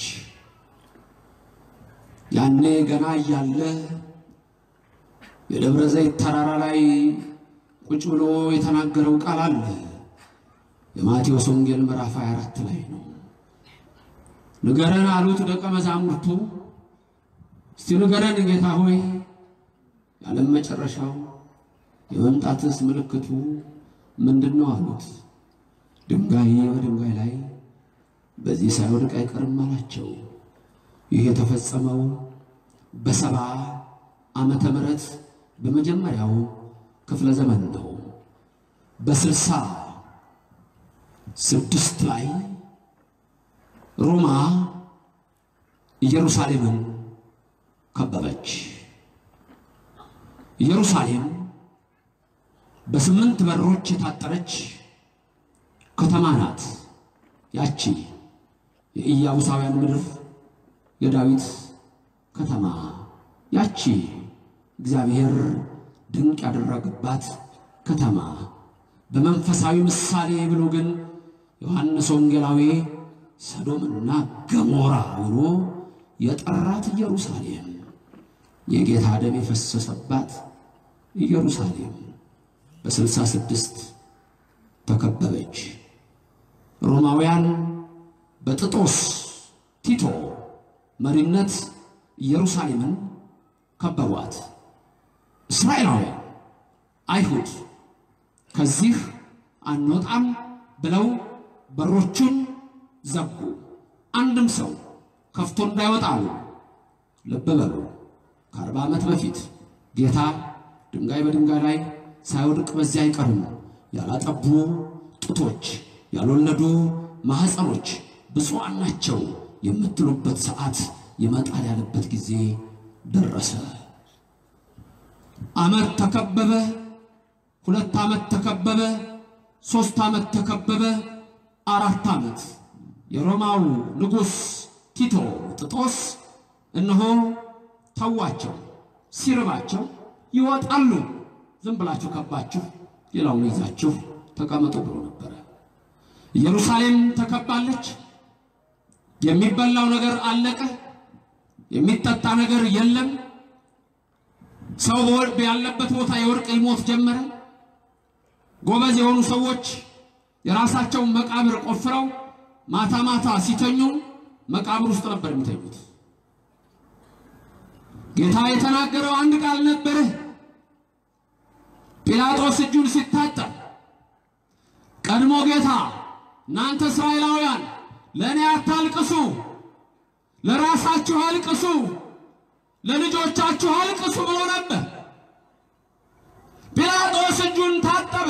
ያኔ ገና እያለ የደብረ ዘይት ተራራ ላይ ቁጭ ብሎ የተናገረው ቃል አለ። የማቴዎስ ወንጌል ምዕራፍ ሃያ አራት ላይ ነው። ንገረን አሉት ደቀ መዛሙርቱ። እስቲ ንገረን ጌታ ሆይ ያለም መጨረሻው የመምጣትስ ምልክቱ ምንድነው አሉት። ድንጋይ በድንጋይ ላይ በዚህ ሳይወድቅ አይቀርም አላቸው። ይህ የተፈጸመው በሰባ ዓመተ ምህረት በመጀመሪያው ክፍለ ዘመን ነው። በስልሳ ስድስት ላይ ሮማ ኢየሩሳሌምን ከበበች። ኢየሩሳሌም በስምንት በሮች የታጠረች ከተማ ናት። ያቺ የኢያቡሳውያን ምድር የዳዊት ከተማ፣ ያቺ እግዚአብሔር ድንቅ ያደረገባት ከተማ። በመንፈሳዊ ምሳሌ ብሎ ግን ዮሐንስ ወንጌላዊ ሰዶምና ገሞራ ብሎ የጠራት ኢየሩሳሌም፣ የጌታ ደም የፈሰሰባት ኢየሩሳሌም በስልሳ ስድስት ተከበበች። ሮማውያን በጥጦስ ቲቶ መሪነት ኢየሩሳሌምን ከበቧት። እስራኤላውያን አይሁድ ከዚህ አንወጣም ብለው በሮቹን ዘጉ። አንድም ሰው ከፍቶ እንዳይወጣሉ። ልብ በሉ፣ ከአርባ ዓመት በፊት ጌታ ድንጋይ በድንጋይ ላይ ሳይወድቅ በዚያ አይቀርም፣ ያላጠቡ ጡቶች ያልወለዱ ማህፀኖች ብፁዓን ናቸው የምትሉበት ሰዓት ይመጣል ያለበት ጊዜ ደረሰ። ዓመት ተከበበ፣ ሁለት ዓመት ተከበበ፣ ሶስት ዓመት ተከበበ፣ አራት ዓመት የሮማው ንጉስ ቲቶ ጥጦስ እነሆ ተዋቸው። ሲርባቸው ይወጣሉ። ዝም ብላችሁ ከባችሁ ሌላውን ይዛችሁ ተቀመጡ ብሎ ነበር። ኢየሩሳሌም ተከባለች። የሚበላው ነገር አለቀ፣ የሚጠጣ ነገር የለም። ሰው ወልብ ያለበት ቦታ የወርቅ ሊሞት ጀመረ። ጎበዝ የሆኑ ሰዎች የራሳቸው መቃብር ቆፍረው ማታ ማታ ሲተኙ መቃብር ውስጥ ነበር የሚተኙት። ጌታ የተናገረው አንድ ቃል ነበር። ጲላጦስ እጁን ሲታጠብ ቀድሞ ጌታ እናንተ እስራኤላውያን ለኔ አታልቅሱ፣ ለራሳችሁ አልቅሱ፣ ለልጆቻችሁ አልቅሱ ብሎ ነበር። ጲላጦስ እጁን ታጠበ።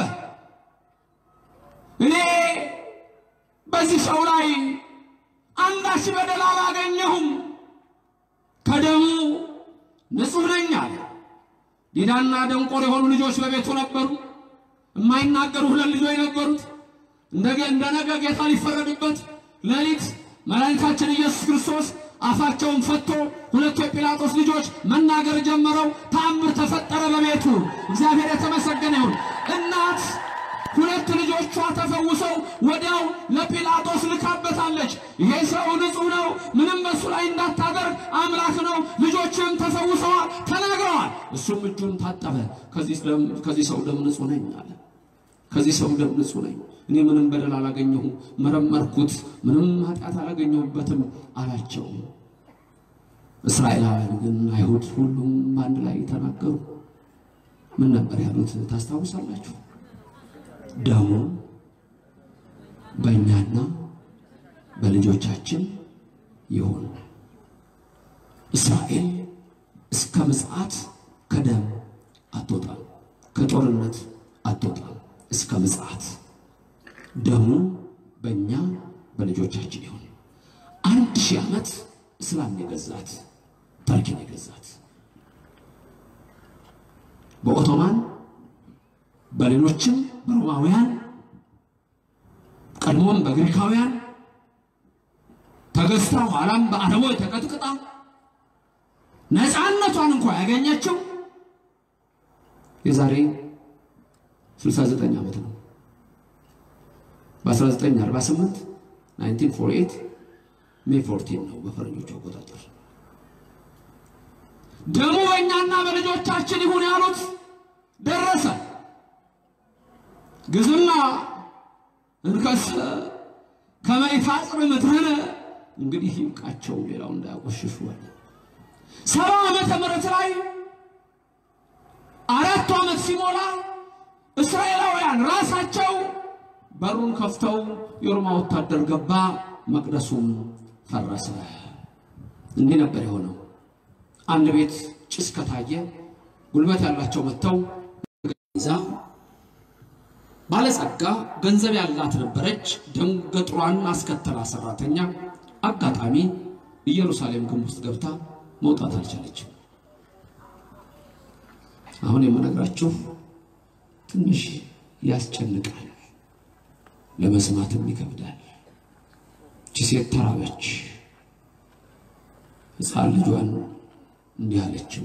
እኔ በዚህ ሰው ላይ አንዳች በደል አላገኘሁም፣ ከደሙ ንጹህ ነኝ አለ። ዲዳና ደንቆር የሆኑ ልጆች በቤቱ ነበሩ። የማይናገሩ ሁለት ልጆች ነበሩት። እንደገ እንደነገ ጌታ ሊፈረድበት ሌሊት መድኃኒታችን ኢየሱስ ክርስቶስ አፋቸውን ፈቶ ሁለቱ የጲላጦስ ልጆች መናገር ጀመረው። ተአምር ተፈጠረ በቤቱ። እግዚአብሔር የተመሰገነ ይሁን። እናት ሁለት ልጆቿ ተፈውሰው ወዲያው ለጲላጦስ ልካበታለች። ይሄ ሰው ንጹህ ነው፣ ምንም በሱ ላይ እንዳታደርግ አምላክ ነው፣ ልጆችም ተፈውሰዋል ተናግረዋል። እሱም እጁን ታጠበ። ከዚህ ደም ከዚህ ሰው ደም ንጹህ ነኝ አለ። ከዚህ ሰው ደም ንጹህ ነኝ፣ እኔ ምንም በደል አላገኘሁም፣ መረመርኩት፣ ምንም ኃጢአት አላገኘሁበትም አላቸው። እስራኤላውያን ግን አይሁድ ሁሉም አንድ ላይ ተናገሩ። ምን ነበር ያሉት ታስታውሳላችሁ? ደሙ በእኛና በልጆቻችን ይሁን። እስራኤል እስከ ምጽአት ከደም አትወጣም፣ ከጦርነት አትወጣም። እስከ ምጽአት ደሙ በእኛ በልጆቻችን ይሁን። አንድ ሺህ ዓመት እስላም የገዛት ተርኪን የገዛት በኦቶማን በሌሎችም በሮማውያን ቀድሞም በግሪካውያን ተገዝታ ኋላም በአረቦች ተቀጥቅጣ ነፃነቷን እንኳን ያገኘችው የዛሬ ስልሳ ዘጠኝ ዓመት ነው። በ1948 1948 ሜይ አርባዓ ነው በፈረንጆቹ አቆጣጠር። ደሙ በእኛና በልጆቻችን ይሁን ያሉት ደረሰ። ግዝማ እንከስ ከመይፋጽር ምድርነ እንግዲህ ይብቃቸው ሌላው እንዳያቆሽሹ አለ። ሰባ ዓመተ ምህረት ላይ አራት ዓመት ሲሞላ እስራኤላውያን ራሳቸው በሩን ከፍተው የሮማ ወታደር ገባ፣ መቅደሱም ፈረሰ። እንዲህ ነበር የሆነው። አንድ ቤት ጭስ ከታየ ጉልበት ያላቸው መተው ይዛ ባለጸጋ ገንዘብ ያላት ነበረች። ደንገጥሯን አስከተላ ሰራተኛ አጋጣሚ ኢየሩሳሌም ግንብ ውስጥ ገብታ መውጣት አልቻለችም። አሁን የምነግራችሁ ትንሽ ያስጨንቃል፣ ለመስማትም ይከብዳል። ሴት ተራበች። ሕፃን ልጇን እንዲህ አለችው።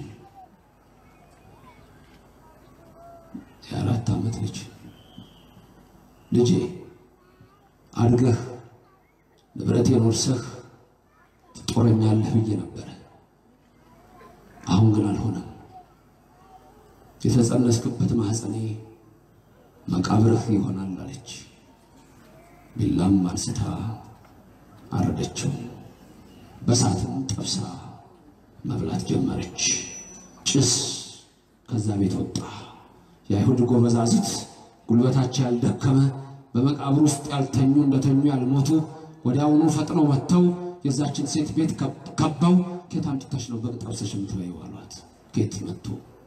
የአራት ዓመት ልጅ ልጄ አድገህ ንብረቴን ወርሰህ ትጦረኛለህ ብዬ ነበር፣ አሁን ግን አልሆነም። የተጸነስክበት ማህፀኔ መቃብርህ ይሆናል አለች። ቢላም አንስታ አረደችው። በሳትም ጠብሳ መብላት ጀመረች። ጭስ ከዛ ቤት ወጣ። የአይሁድ ጎበዛዝት ጉልበታቸው ያልደከመ በመቃብር ውስጥ ያልተኙ እንደተኙ ያልሞቱ ወዲያውኑ ፈጥነው መተው የዛችን ሴት ቤት ከበው ከየት አምጥተሽ ነው በግ ጠብሰሽ የምትበይው አሏት። ከየት መጥቶ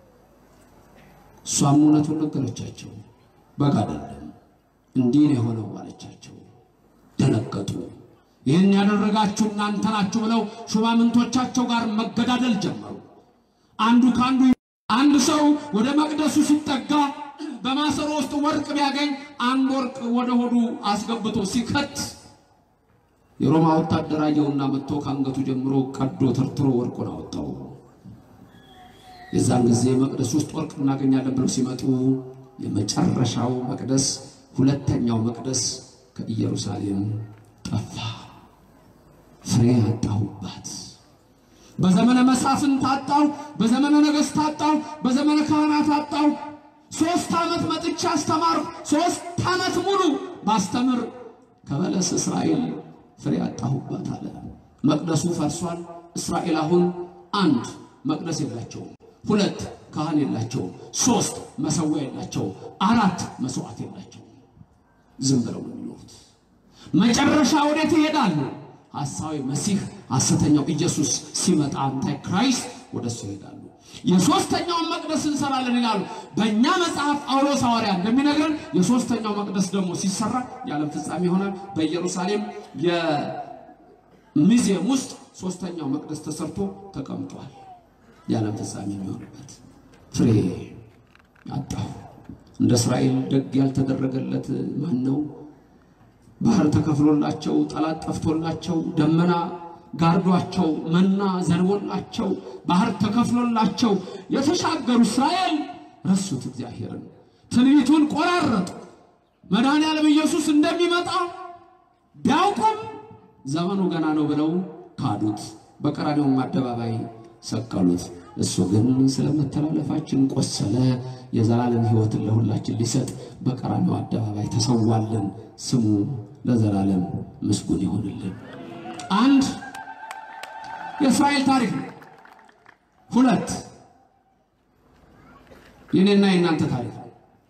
እሷም እውነቱን ነገረቻቸው። በግ አይደለም እንዲህ ነው የሆነው አለቻቸው። ደነገጡ። ይህን ያደረጋችሁ እናንተ ናችሁ ብለው ሹማምንቶቻቸው ጋር መገዳደል ጀመሩ። አንዱ ካንዱ አንድ ሰው ወደ መቅደሱ ሲጠጋ በማሰሮ ውስጥ ወርቅ ቢያገኝ አንድ ወርቅ ወደ ሆዱ አስገብቶ ሲከት የሮማ ወታደር አየውና መጥቶ ካንገቱ ጀምሮ ቀዶ ተርትሮ ወርቁን አወጣው። የዛን ጊዜ መቅደስ ውስጥ ወርቅ እናገኛለን ብለው ሲመጡ የመጨረሻው መቅደስ ሁለተኛው መቅደስ ከኢየሩሳሌም ጠፋ። ፍሬ አጣሁባት። በዘመነ መሳፍንት አጣው፣ በዘመነ ነገሥት አጣው፣ በዘመነ ካህናት አጣው። ሶስት ዓመት መጥቻ አስተማር። ሶስት ዓመት ሙሉ ባስተምር ከበለስ እስራኤል ፍሬ አጣሁባት አለ። መቅደሱ ፈርሷል። እስራኤል አሁን አንድ መቅደስ የላቸው፣ ሁለት ካህን የላቸው፣ ሶስት መሰዊያ የላቸው፣ አራት መስዋዕት የላቸው። ዝም ብለው ነው የሚኖሩት። መጨረሻ ወዴት ይሄዳሉ? ሐሳዊ መሲህ ሐሰተኛው ኢየሱስ ሲመጣ አንታይ ክራይስት ወደሱ ይሄዳሉ። የሶስተኛው መቅደስ እንሰራለን ይላሉ። በእኛ መጽሐፍ ጳውሎስ ሐዋርያ እንደሚነግረን የሶስተኛው መቅደስ ደግሞ ሲሰራ የዓለም ፍጻሜ ይሆናል። በኢየሩሳሌም የሙዚየም ውስጥ ሶስተኛው መቅደስ ተሰርቶ ተቀምጧል። የዓለም ፍጻሜ የሚሆንበት ፍሬ አጣሁ። እንደ እስራኤል ደግ ያልተደረገለት ማን ነው? ባህር ተከፍሎላቸው ጠላት ጠፍቶላቸው ደመና ጋርዷቸው መና ዘንቦላቸው ባህር ተከፍሎላቸው የተሻገሩ እስራኤል ረሱት እግዚአብሔርን። ትንቢቱን ቆራረጡ። መድኃኒዓለም ኢየሱስ እንደሚመጣ ቢያውቁም ዘመኑ ገና ነው ብለው ካዱት፣ በቀራንዮ አደባባይ ሰቀሉት። እሱ ግን ስለመተላለፋችን ቆሰለ፣ የዘላለም ሕይወትን ለሁላችን ሊሰጥ በቀራንዮ አደባባይ ተሰዋልን። ስሙ ለዘላለም ምስጉን ይሁንልን። አንድ የእስራኤል ታሪክ ነው። ሁለት የኔና የናንተ ታሪክ ነው።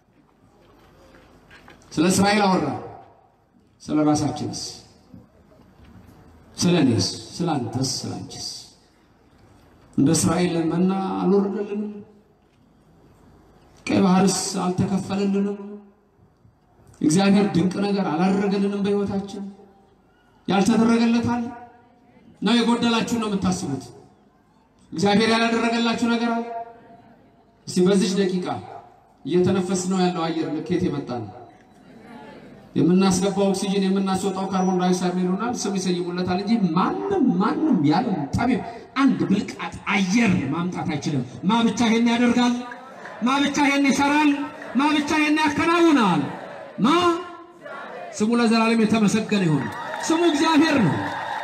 ስለ እስራኤል አወራ፣ ስለ ራሳችንስ? ስለኔስ? ስላንተስ? ስላንቺስ? እንደ እስራኤል መና አልወረደልንም? ቀይ ባህርስ አልተከፈለልንም? እግዚአብሔር ድንቅ ነገር አላደረገልንም? በሕይወታችን ያልተደረገለታል ነው የጎደላችሁ ነው የምታስቡት? እግዚአብሔር ያላደረገላችሁ ነገር አለ? እስቲ በዚህ ደቂቃ እየተነፈስን ነው ያለው አየር ልኬት የመጣን የምናስገባው ኦክሲጅን የምናስወጣው ካርቦን ዳይኦክሳይድ ይሉናል፣ ስም ይሰይሙለታል እንጂ ማንም ማንም ያለም ጠቢብ አንድ ብልቃት አየር ማምጣት አይችልም። ማ ብቻ ይሄን ያደርጋል? ማ ብቻ ይሄን ይሰራል? ማ ብቻ ይሄን ያከናውናል? ማ? ስሙ ለዘላለም የተመሰገነ ይሁን። ስሙ እግዚአብሔር ነው።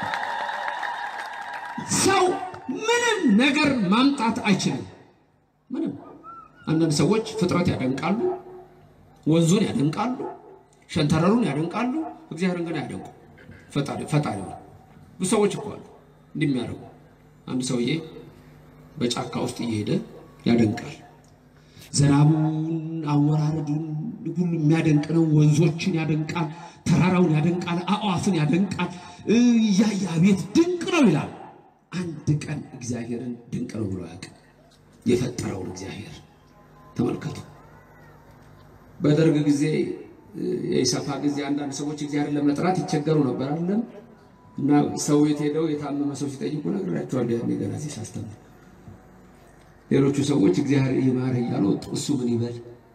ሰው ምንም ነገር ማምጣት አይችልም። ምንም። አንዳንድ ሰዎች ፍጥረት ያደንቃሉ፣ ወንዙን ያደንቃሉ፣ ሸንተረሩን ያደንቃሉ፣ እግዚአብሔርን ግን ያደንቁ ፈጣሪ ፈጣሪ ነው። ብዙ ሰዎች እኮ አሉ እንደሚያደርጉ። አንድ ሰውዬ በጫካ ውስጥ እየሄደ ያደንቃል። ዝናቡን አወራረዱን ሁሉ የሚያደንቅ ነው። ወንዞችን ያደንቃል፣ ተራራውን ያደንቃል፣ አዕዋፍን ያደንቃል። ያያ ቤት ድንቅ ነው ይላል። አንድ ቀን እግዚአብሔርን ድንቅ ነው ብሎ ያውቅ የፈጠረውን እግዚአብሔር ተመልከቱ። በደርግ ጊዜ የኢሰፓ ጊዜ አንዳንድ ሰዎች እግዚአብሔርን ለመጥራት ይቸገሩ ነበር አይደል? እና ሰው ቤት ሄደው የታመመ ሰው ሲጠይቁ ነግራቸዋለሁ። ያኔ ገና ሲያስተምር ሌሎቹ ሰዎች እግዚአብሔር ይማር እያሉ እሱ ምን ይበል?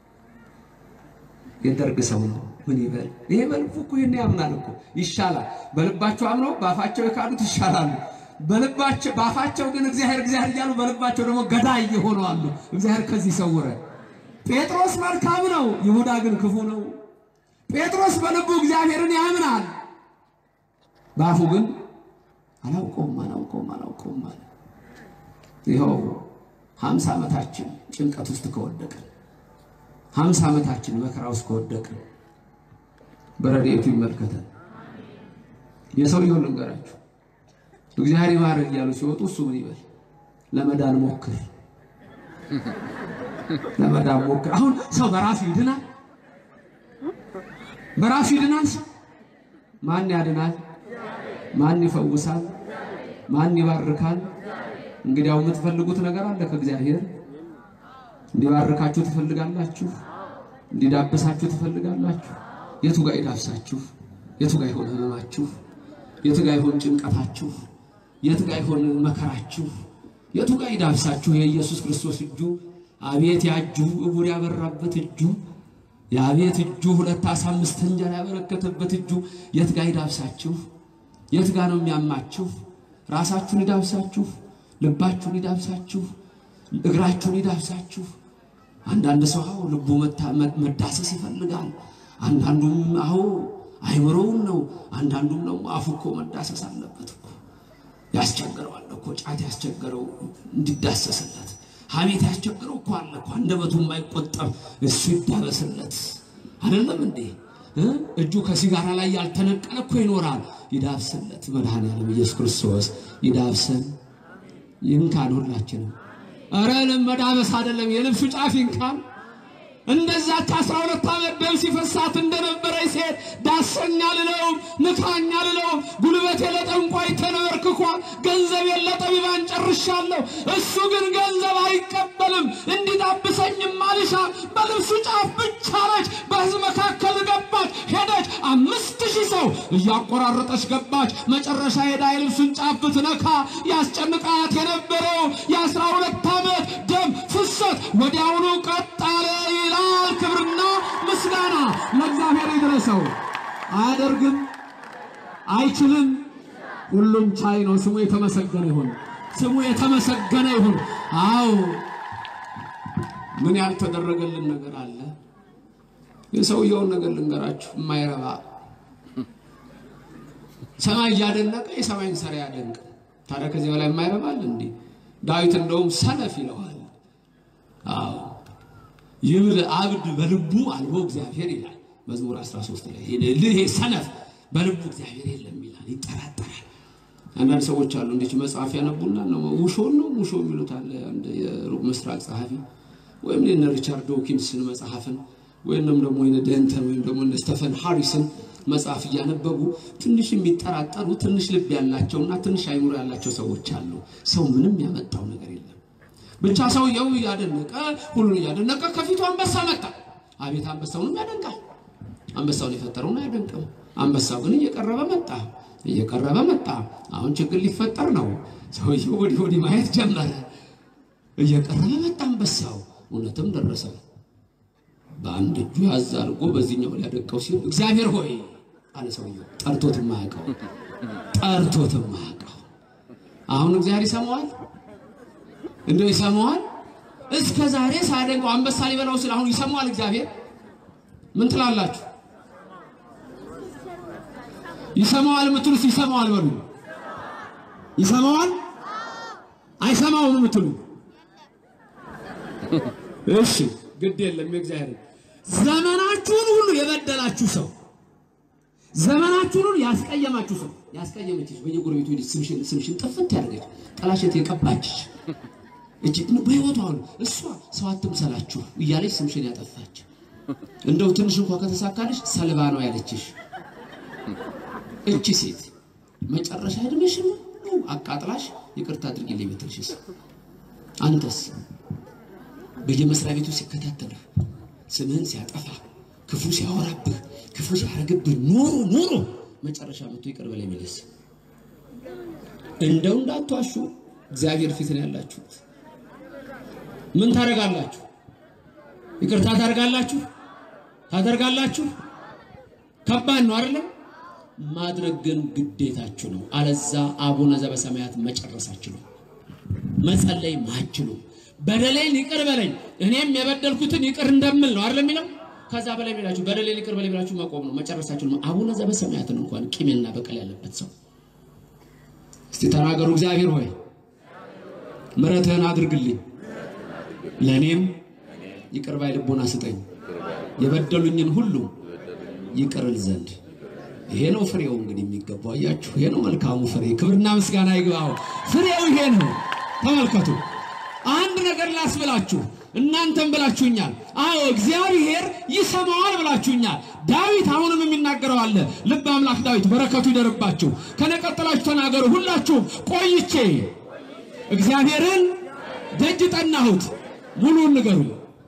የደርግ ሰው ነው ምን ይበል? ይሄ በልቡ እኮ ይሄን ያምናል እኮ ይሻላል። በልባቸው አምነው ባፋቸው የካዱት ይሻላሉ። በልባቸው ባፋቸው ግን እግዚአብሔር እግዚአብሔር እያሉ በልባቸው ደግሞ ገዳይ ይሆኑ አሉ። እግዚአብሔር ከዚህ ሰውረ። ጴጥሮስ መልካም ነው፣ ይሁዳ ግን ክፉ ነው። ጴጥሮስ በልቡ እግዚአብሔርን ያምናል፣ ባፉ ግን አላውቀውም አላውቀውም አላውቀውም አለ። ይኸው ሃምሳ ዓመታችን ጭንቀት ውስጥ ከወደቀን፣ ሃምሳ ዓመታችን መከራ ውስጥ ከወደቀን በረድኤቱ ይመልከተን። የሰው ይሁን ልንገራችሁ፣ እግዚአብሔር ይማር እያሉ ሲወጡ እሱ ምን ይበል? ለመዳን ሞክር ለመዳን ሞክር። አሁን ሰው በራሱ ይድናል? በራሱ ይድናል? ማን ያድናል? ማን ይፈውሳል? ማን ይባርካል? እንግዲያው የምትፈልጉት ነገር አለ ከእግዚአብሔር። እንዲባርካችሁ ትፈልጋላችሁ? እንዲዳብሳችሁ ትፈልጋላችሁ? የቱ ጋር ይዳብሳችሁ? የቱ ጋር ይሆን ህመማችሁ? የቱ ጋር ይሆን ጭንቀታችሁ? የቱ ጋር ይሆን መከራችሁ? የቱ ጋር ይዳብሳችሁ? የኢየሱስ ክርስቶስ እጁ አቤት ያጁ እቡር ያበራበት እጁ፣ ያቤት እጁ ሁለት አሳ አምስት እንጀራ ያበረከተበት እጁ የት ጋር ይዳብሳችሁ? የት ጋር ነው የሚያማችሁ? ራሳችሁን ይዳብሳችሁ፣ ልባችሁን ይዳብሳችሁ፣ እግራችሁን ይዳብሳችሁ። አንዳንድ ሰው አው ልቡ መዳሰስ ይፈልጋል። አንዳንዱም አው አይምሮውን ነው። አንዳንዱም ነው አፉኮ መዳሰስ አለበት እኮ። ያስቸገረዋል እኮ ጫት ያስቸገረው እንዲዳሰስለት፣ ሐሜት ያስቸገረው እኮ አለ እኮ አንደበቱ የማይቆጠብ እሱ ይዳበስለት አይደለም እንዴ? እጁ ከሲጋራ ላይ ያልተነቀለ እኮ ይኖራል። ይዳብስለት መድኃኒዓለም ኢየሱስ ክርስቶስ ይዳብሰን። ይንካን ሁላችንም። አረ ለመዳበስ አይደለም የልብሱ ጫፍ ይንካን። እንደዛ አስራ ሁለት ዓመት ደም ሲፈሳት እንደነበረ ሴት ዳሰኛ ልለው ንካኛ ልለው ጉልበት የለጠንቋይ ተነርክኳል። ገንዘብ የለጠቢባን ጨርሻለሁ። እሱ ግን ገንዘብ አይቀበልም። እንዲዳብሰኝም አልሻ በልብሱ ጫፍ ብቻ ነች። በሕዝብ መካከል ገባች፣ ሄደች። አምስት ሺህ ሰው እያቆራረጠች ገባች። መጨረሻ ሄዳ የልብሱን ጫፍ ብትነካ ያስጨንቃት የነበረው የአስራ ሁለት ዓመት ደም ፍሰት ወዲያውኑ ቀጣለ። ክብርና ምስጋና ለእግዚአብሔር ይድረሰው። አያደርግም፣ አይችልም፣ ሁሉም ቻይ ነው። ስሙ የተመሰገነ ይሁን፣ ስሙ የተመሰገነ ይሁን። አዎ ምን ያልተደረገልን ነገር አለ? የሰውየውን ነገር ልንገራችሁ የማይረባ ሰማይ ያደነቀ የሰማይን ሰራ ያደንቅ ታዲያ ከዚህ በላይ የማይረባል እንዴ ዳዊት እንደውም ሰነፍ ይለዋል አዎ ይብር አብድ በልቡ አልቦ እግዚአብሔር ይላል መዝሙር አስራ ሶስት ላይ ይሄ ሰነፍ በልቡ እግዚአብሔር የለም ይላል ይጠራጠራል አንዳንድ ሰዎች አሉ እንዴት መጽሐፍ ያነቡና ነው ውሾ ነው ውሾ የሚሉት አለ አንድ የሩቅ ምስራቅ ጸሐፊ ወይም እነ ሪቻርድ ዶኪንስን መጽሐፍን ወይንም ደግሞ እነ ደንተን ወይም ደግሞ እነ ስቴፈን ሃሪሰን መጽሐፍ ያነበቡ ትንሽ የሚጠራጠሩ ትንሽ ልብ ያላቸውና ትንሽ አይምሮ ያላቸው ሰዎች አሉ ሰው ምንም ያመጣው ነገር የለም ብቻ ሰው ያው ያደነቀ ሁሉን ያደነቀ ከፊቱ አንበሳ መጣ አቤት አንበሳውን ያደንቃል አንበሳውን የፈጠረውን ያደንቀው አንበሳው ግን እየቀረበ መጣ እየቀረበ መጣ አሁን ችግር ሊፈጠር ነው ሰውየው ወዲ ወዲ ማየት ጀመረ እየቀረበ መጣ አንበሳው እውነትም ደረሰ በአንድ እጁ ያዛርጎ በዚህኛው ሊያደቀው ሲል እግዚአብሔር ሆይ አለ ሰውየው ጠርቶት ማያውቀው ጠርቶት ማያውቀው አሁን እግዚአብሔር ይሰማዋል እንደው ይሰማዋል እስከ ዛሬ ሳደንቀው አንበሳ ሊበላው ሲል አሁን ይሰማዋል እግዚአብሔር ምን ትላላችሁ ይሰማዋል ምትሉስ ይሰማዋል በሉ ይሰማዋል አይሰማውም ምትሉ እሺ ግድ የለም እግዚአብሔር ዘመናችሁን ሁሉ የበደላችሁ ሰው ዘመናችሁን ሁሉ ያስቀየማችሁ ሰው ያስቀየመችሽ በየጎረቤቱ ስምሽን ስምሽን ጥፍት ያደርገች ጠላሸት የቀባች እቺ ነው በህይወቷ እሷ ሰው አትምሰላችሁ እያለች ስምሽን ያጠፋች እንደው ትንሽ እንኳን ከተሳካለሽ ሰልባ ነው ያለችሽ እቺ ሴት መጨረሻ እድሜሽን አቃጥላሽ ይቅርታ አድርጊልኝ ብትልሽስ አንተስ በየመስሪያ ቤቱ ሲከታተልህ ስምህን ሲያጠፋ ክፉ ሲያወራብህ ክፉ ሲያረግብህ ኖሮ ኖሮ መጨረሻ መጥቶ ይቅር በለኝ ቢልስ እንደው እንዳትዋሹ እግዚአብሔር ፊት ነው ያላችሁት ምን ታረጋላችሁ ይቅርታ ታረጋላችሁ ታደርጋላችሁ ከባድ ነው አይደል ማድረግ ግን ግዴታችሁ ነው አለዛ አቡነ ዘበሰማያት መጨረሳችሁ ነው መጸለይ ማችሉ በደሌን ይቅር በለኝ እኔም የበደልኩትን ይቅር እንደምል ነው አይደል የሚለው ከዛ በላይ ቢላችሁ በደሌን ይቅር በለኝ ብላችሁ ማቆም ነው መጨረሳችሁ ነው አቡነ ዘበሰማያትን እንኳን ቂምና በቀል ያለበት ሰው እስቲ ተናገሩ እግዚአብሔር ሆይ ምሕረትህን አድርግልኝ ለኔም ይቅር ባይ ልቦና ስጠኝ የበደሉኝን ሁሉ ይቅርል ዘንድ ይሄ ነው ፍሬው እንግዲህ የሚገባው አያችሁ ይሄ ነው መልካሙ ፍሬ ክብርና ምስጋና ይግባው ፍሬው ይሄ ነው ተመልከቱ አንድ ነገር ላስብላችሁ እናንተም ብላችሁኛል አዎ እግዚአብሔር ይሰማዋል ብላችሁኛል ዳዊት አሁንም የሚናገረው አለ ልብ አምላክ ዳዊት በረከቱ ይደርባችሁ ከነቀጠላችሁ ተናገሩ ሁላችሁ ቆይቼ እግዚአብሔርን ደጅ ጠናሁት ሙሉን ንገሩ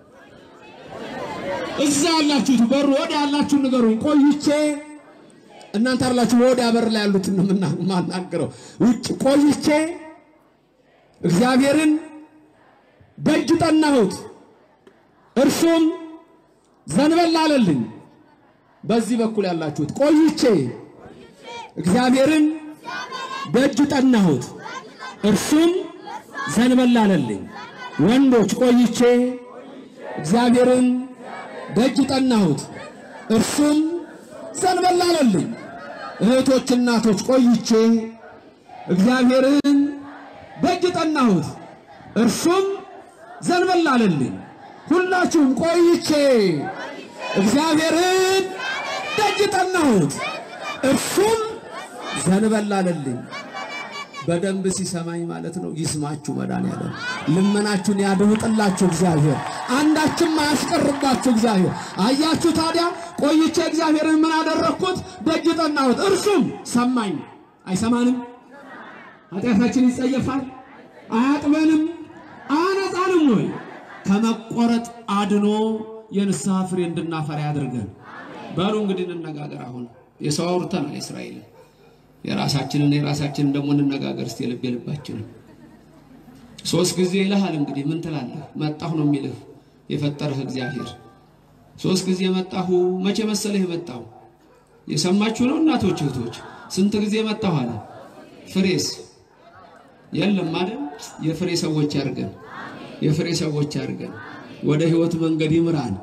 እዛ ያላችሁት በሩ ወደ ያላችሁ ንገሩ ቆይቼ እናንተ አላችሁ ወደ ያበር ላይ ያሉት እንምና ማናገረው ውጭ ቆይቼ እግዚአብሔርን ደጅ ጠናሁት እርሱም ዘንበል አለልኝ በዚህ በኩል ያላችሁት ቆይቼ እግዚአብሔርን ደጅ ጠናሁት እርሱም ዘንበል አለልኝ ወንዶች ቆይቼ እግዚአብሔርን ደጅ ጠናሁት እርሱም ዘንበል አለልኝ እህቶች እናቶች ቆይቼ እግዚአብሔርን ደጅ ጠናሁት እርሱም ዘንበል አለልኝ ሁላችሁም ቆይቼ እግዚአብሔርን ደጅ ጠናሁት እርሱም ዘንበል አለልኝ በደንብ ሲሰማኝ ማለት ነው ይስማችሁ መድኃኒዓለም ልመናችሁን ያድምጥላችሁ እግዚአብሔር አንዳችም አያስቀርባችሁ እግዚአብሔር አያችሁ ታዲያ ቆይቼ እግዚአብሔርን ምን አደረኩት ደጅ ጠናሁት እርሱም ሰማኝ አይሰማንም ኃጢአታችን ይጸየፋል አያጥበንም አነጻንም ወይ ከመቆረጥ አድኖ የንስሐ ፍሬ እንድናፈራ ያድርገን ባሉ እንግዲህ እንነጋገር አሁን የሰው አውርተናል እስራኤል የራሳችንን የራሳችንን ደሞ እንነጋገር እስቲ ልብ የልባችን ሶስት ጊዜ ይልሃል እንግዲህ ምን ትላለህ መጣሁ ነው የሚልህ የፈጠረህ እግዚአብሔር ሶስት ጊዜ መጣሁ መቼ መሰለህ መጣሁ የሰማችሁ ነው እናቶች እህቶች ስንት ጊዜ መጣሁ አለ ፍሬስ የለም አይደል የፍሬ ሰዎች ያርገን የፍሬ ሰዎች ያርገን ወደ ህይወት መንገድ ይምራን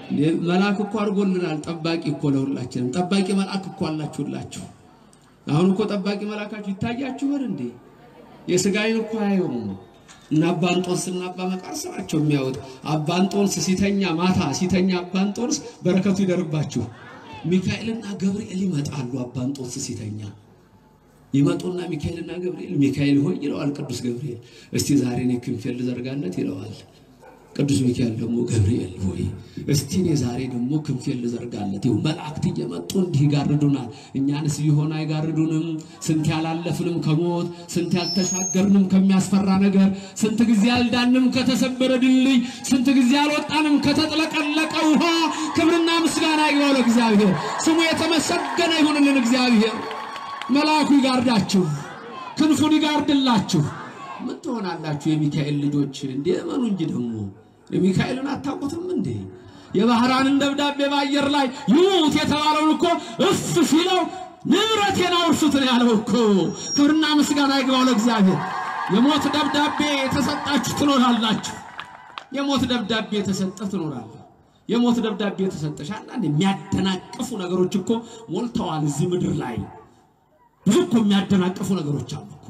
መልአክ እኮ አርጎልናል ጠባቂ እኮ ለሁላችንም ጠባቂ መልአክ እኮ አላችሁላችሁ አሁን እኮ ጠባቂ መልአካችሁ ይታያችሁ አይደል እንዴ የሥጋዬን እኮ አየውም እና አባንጦስና አባ መቃርስ ናቸው የሚያወጥ አባንጦስ ሲተኛ ማታ ሲተኛ አባንጦስ በረከቱ ይደርባችሁ ሚካኤልና ገብርኤል ይመጣሉ አባንጦስ ሲተኛ ይመጡና ሚካኤልና ገብርኤል ሚካኤል ሆይ ይለዋል ቅዱስ ገብርኤል እስቲ ዛሬ ነው ክንፌን ልዘርጋለት ይለዋል ቅዱስ ሚካኤል ደግሞ ገብርኤል ሆይ እስቲ እኔ ዛሬ ደግሞ ክንፌን ልዘርጋለት ይው መላእክት እየመጡ እንዲህ ይጋርዱናል እኛንስ ቢሆን አይጋርዱንም ስንት ያላለፍንም ከሞት ስንት ያልተሻገርንም ከሚያስፈራ ነገር ስንት ጊዜ ያልዳንም ከተሰበረ ድልድይ ስንት ጊዜ ያልወጣንም ከተጥለቀለቀ ውሃ ክብርና ምስጋና ይግባው ለእግዚአብሔር ስሙ የተመሰገነ ይሁንልን እግዚአብሔር መልአኩ ይጋርዳችሁ ክንፉን ይጋርድላችሁ ምን ትሆናላችሁ የሚካኤል ልጆች እንደማኑ እንጂ ደግሞ የሚካኤልን አታውቁትም እንዴ የባህራንን ደብዳቤ ባየር ላይ ይሙት የተባለውን እኮ እፍ ሲለው ንብረቴን አውርሱት ነው ያለው እኮ ክብርና ምስጋና ይግባው ለእግዚአብሔር የሞት ደብዳቤ ተሰጣችሁ ትኖራላችሁ የሞት ደብዳቤ ተሰጠ ትኖራላችሁ የሞት ደብዳቤ ተሰጠሽ አንዳንድ የሚያደናቅፉ ነገሮች እኮ ሞልተዋል እዚህ ምድር ላይ ብዙ እኮ የሚያደናቅፉ ነገሮች አሉ እኮ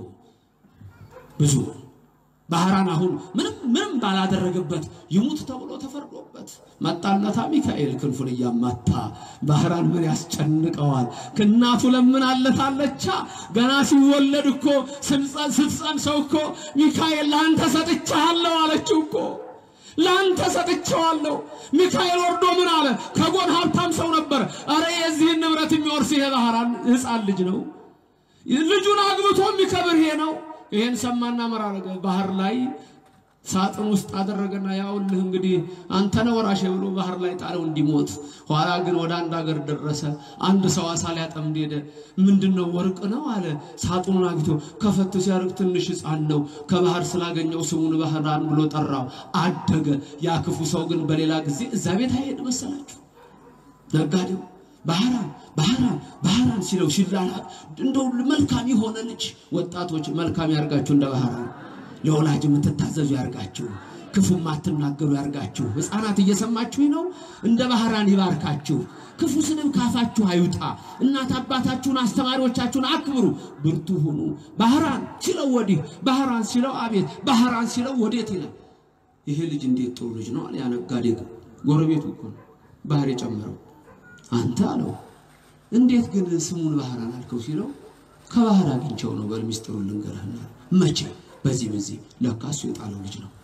ብዙ ባህራን አሁን ምንም ምንም ባላደረገበት ይሙት ተብሎ ተፈርዶበት መጣለታ ሚካኤል ክንፉን ያማታ ባህራን ምን ያስጨንቀዋል ከናቱ ለምን አለታለቻ ገና ሲወለድ እኮ ስልጣን ሰው እኮ ሚካኤል ላንተ ሰጥቻለሁ አለችው እኮ ላንተ ሰጥቻለሁ ሚካኤል ወርዶ ምን አለ ከጎን ሀብታም ሰው ነበር አረ የዚህ ንብረት የሚወርስ ይሄ ባህራን ሕፃን ልጅ ነው ልጁን አግብቶ የሚከብር ይሄ ነው ይሄን ሰማና መራረገ ባህር ላይ ሳጥን ውስጥ አደረገና ያውልህ እንግዲህ አንተ ነው ወራሽ ብሎ ባህር ላይ ጣለው እንዲሞት ኋላ ግን ወደ አንድ ሀገር ደረሰ አንድ ሰው አሳ ሊያጠምድ ሄደ ምንድነው ወርቅ ነው አለ ሳጥኑን አግቶ ከፈት ሲያርቅ ትንሽ ሕፃን ነው ከባህር ስላገኘው ስሙን ባህራን ብሎ ጠራው አደገ ያ ክፉ ሰው ግን በሌላ ጊዜ እዛ ቤት አይሄድ መሰላችሁ ነጋዴው ባህራን ባህራን ባህራን ሲለው ሲላላ እንደው መልካም ይሆነ ልጅ ወጣቶች መልካም ያርጋችሁ እንደ ባህራን ለወላጅ የምትታዘዙ ያርጋችሁ ክፉ ማትናገሩ ያርጋችሁ ሕፃናት እየሰማችሁ ነው እንደ ባህራን ይባርካችሁ ክፉ ስንም ካፋችሁ አይውጣ እናት አባታችሁን አስተማሪዎቻችሁን አክብሩ ብርቱ ሁኑ ባህራን ሲለው ወዲህ ባህራን ሲለው አቤት ባህራን ሲለው ወዴት ይላል ይሄ ልጅ እንዴት ጥሩ ልጅ ነው ያ ነጋዴ ጎረቤቱ እኮ ባህር የጨመረው አንተ አለው እንዴት ግን ስሙን ባህራን አልከው ሲለው ከባህር አግኝቸው ነው በሚስጥሩ ልንገርህና መቼ በዚህ በዚህ ለካሱ የጣለው ልጅ ነው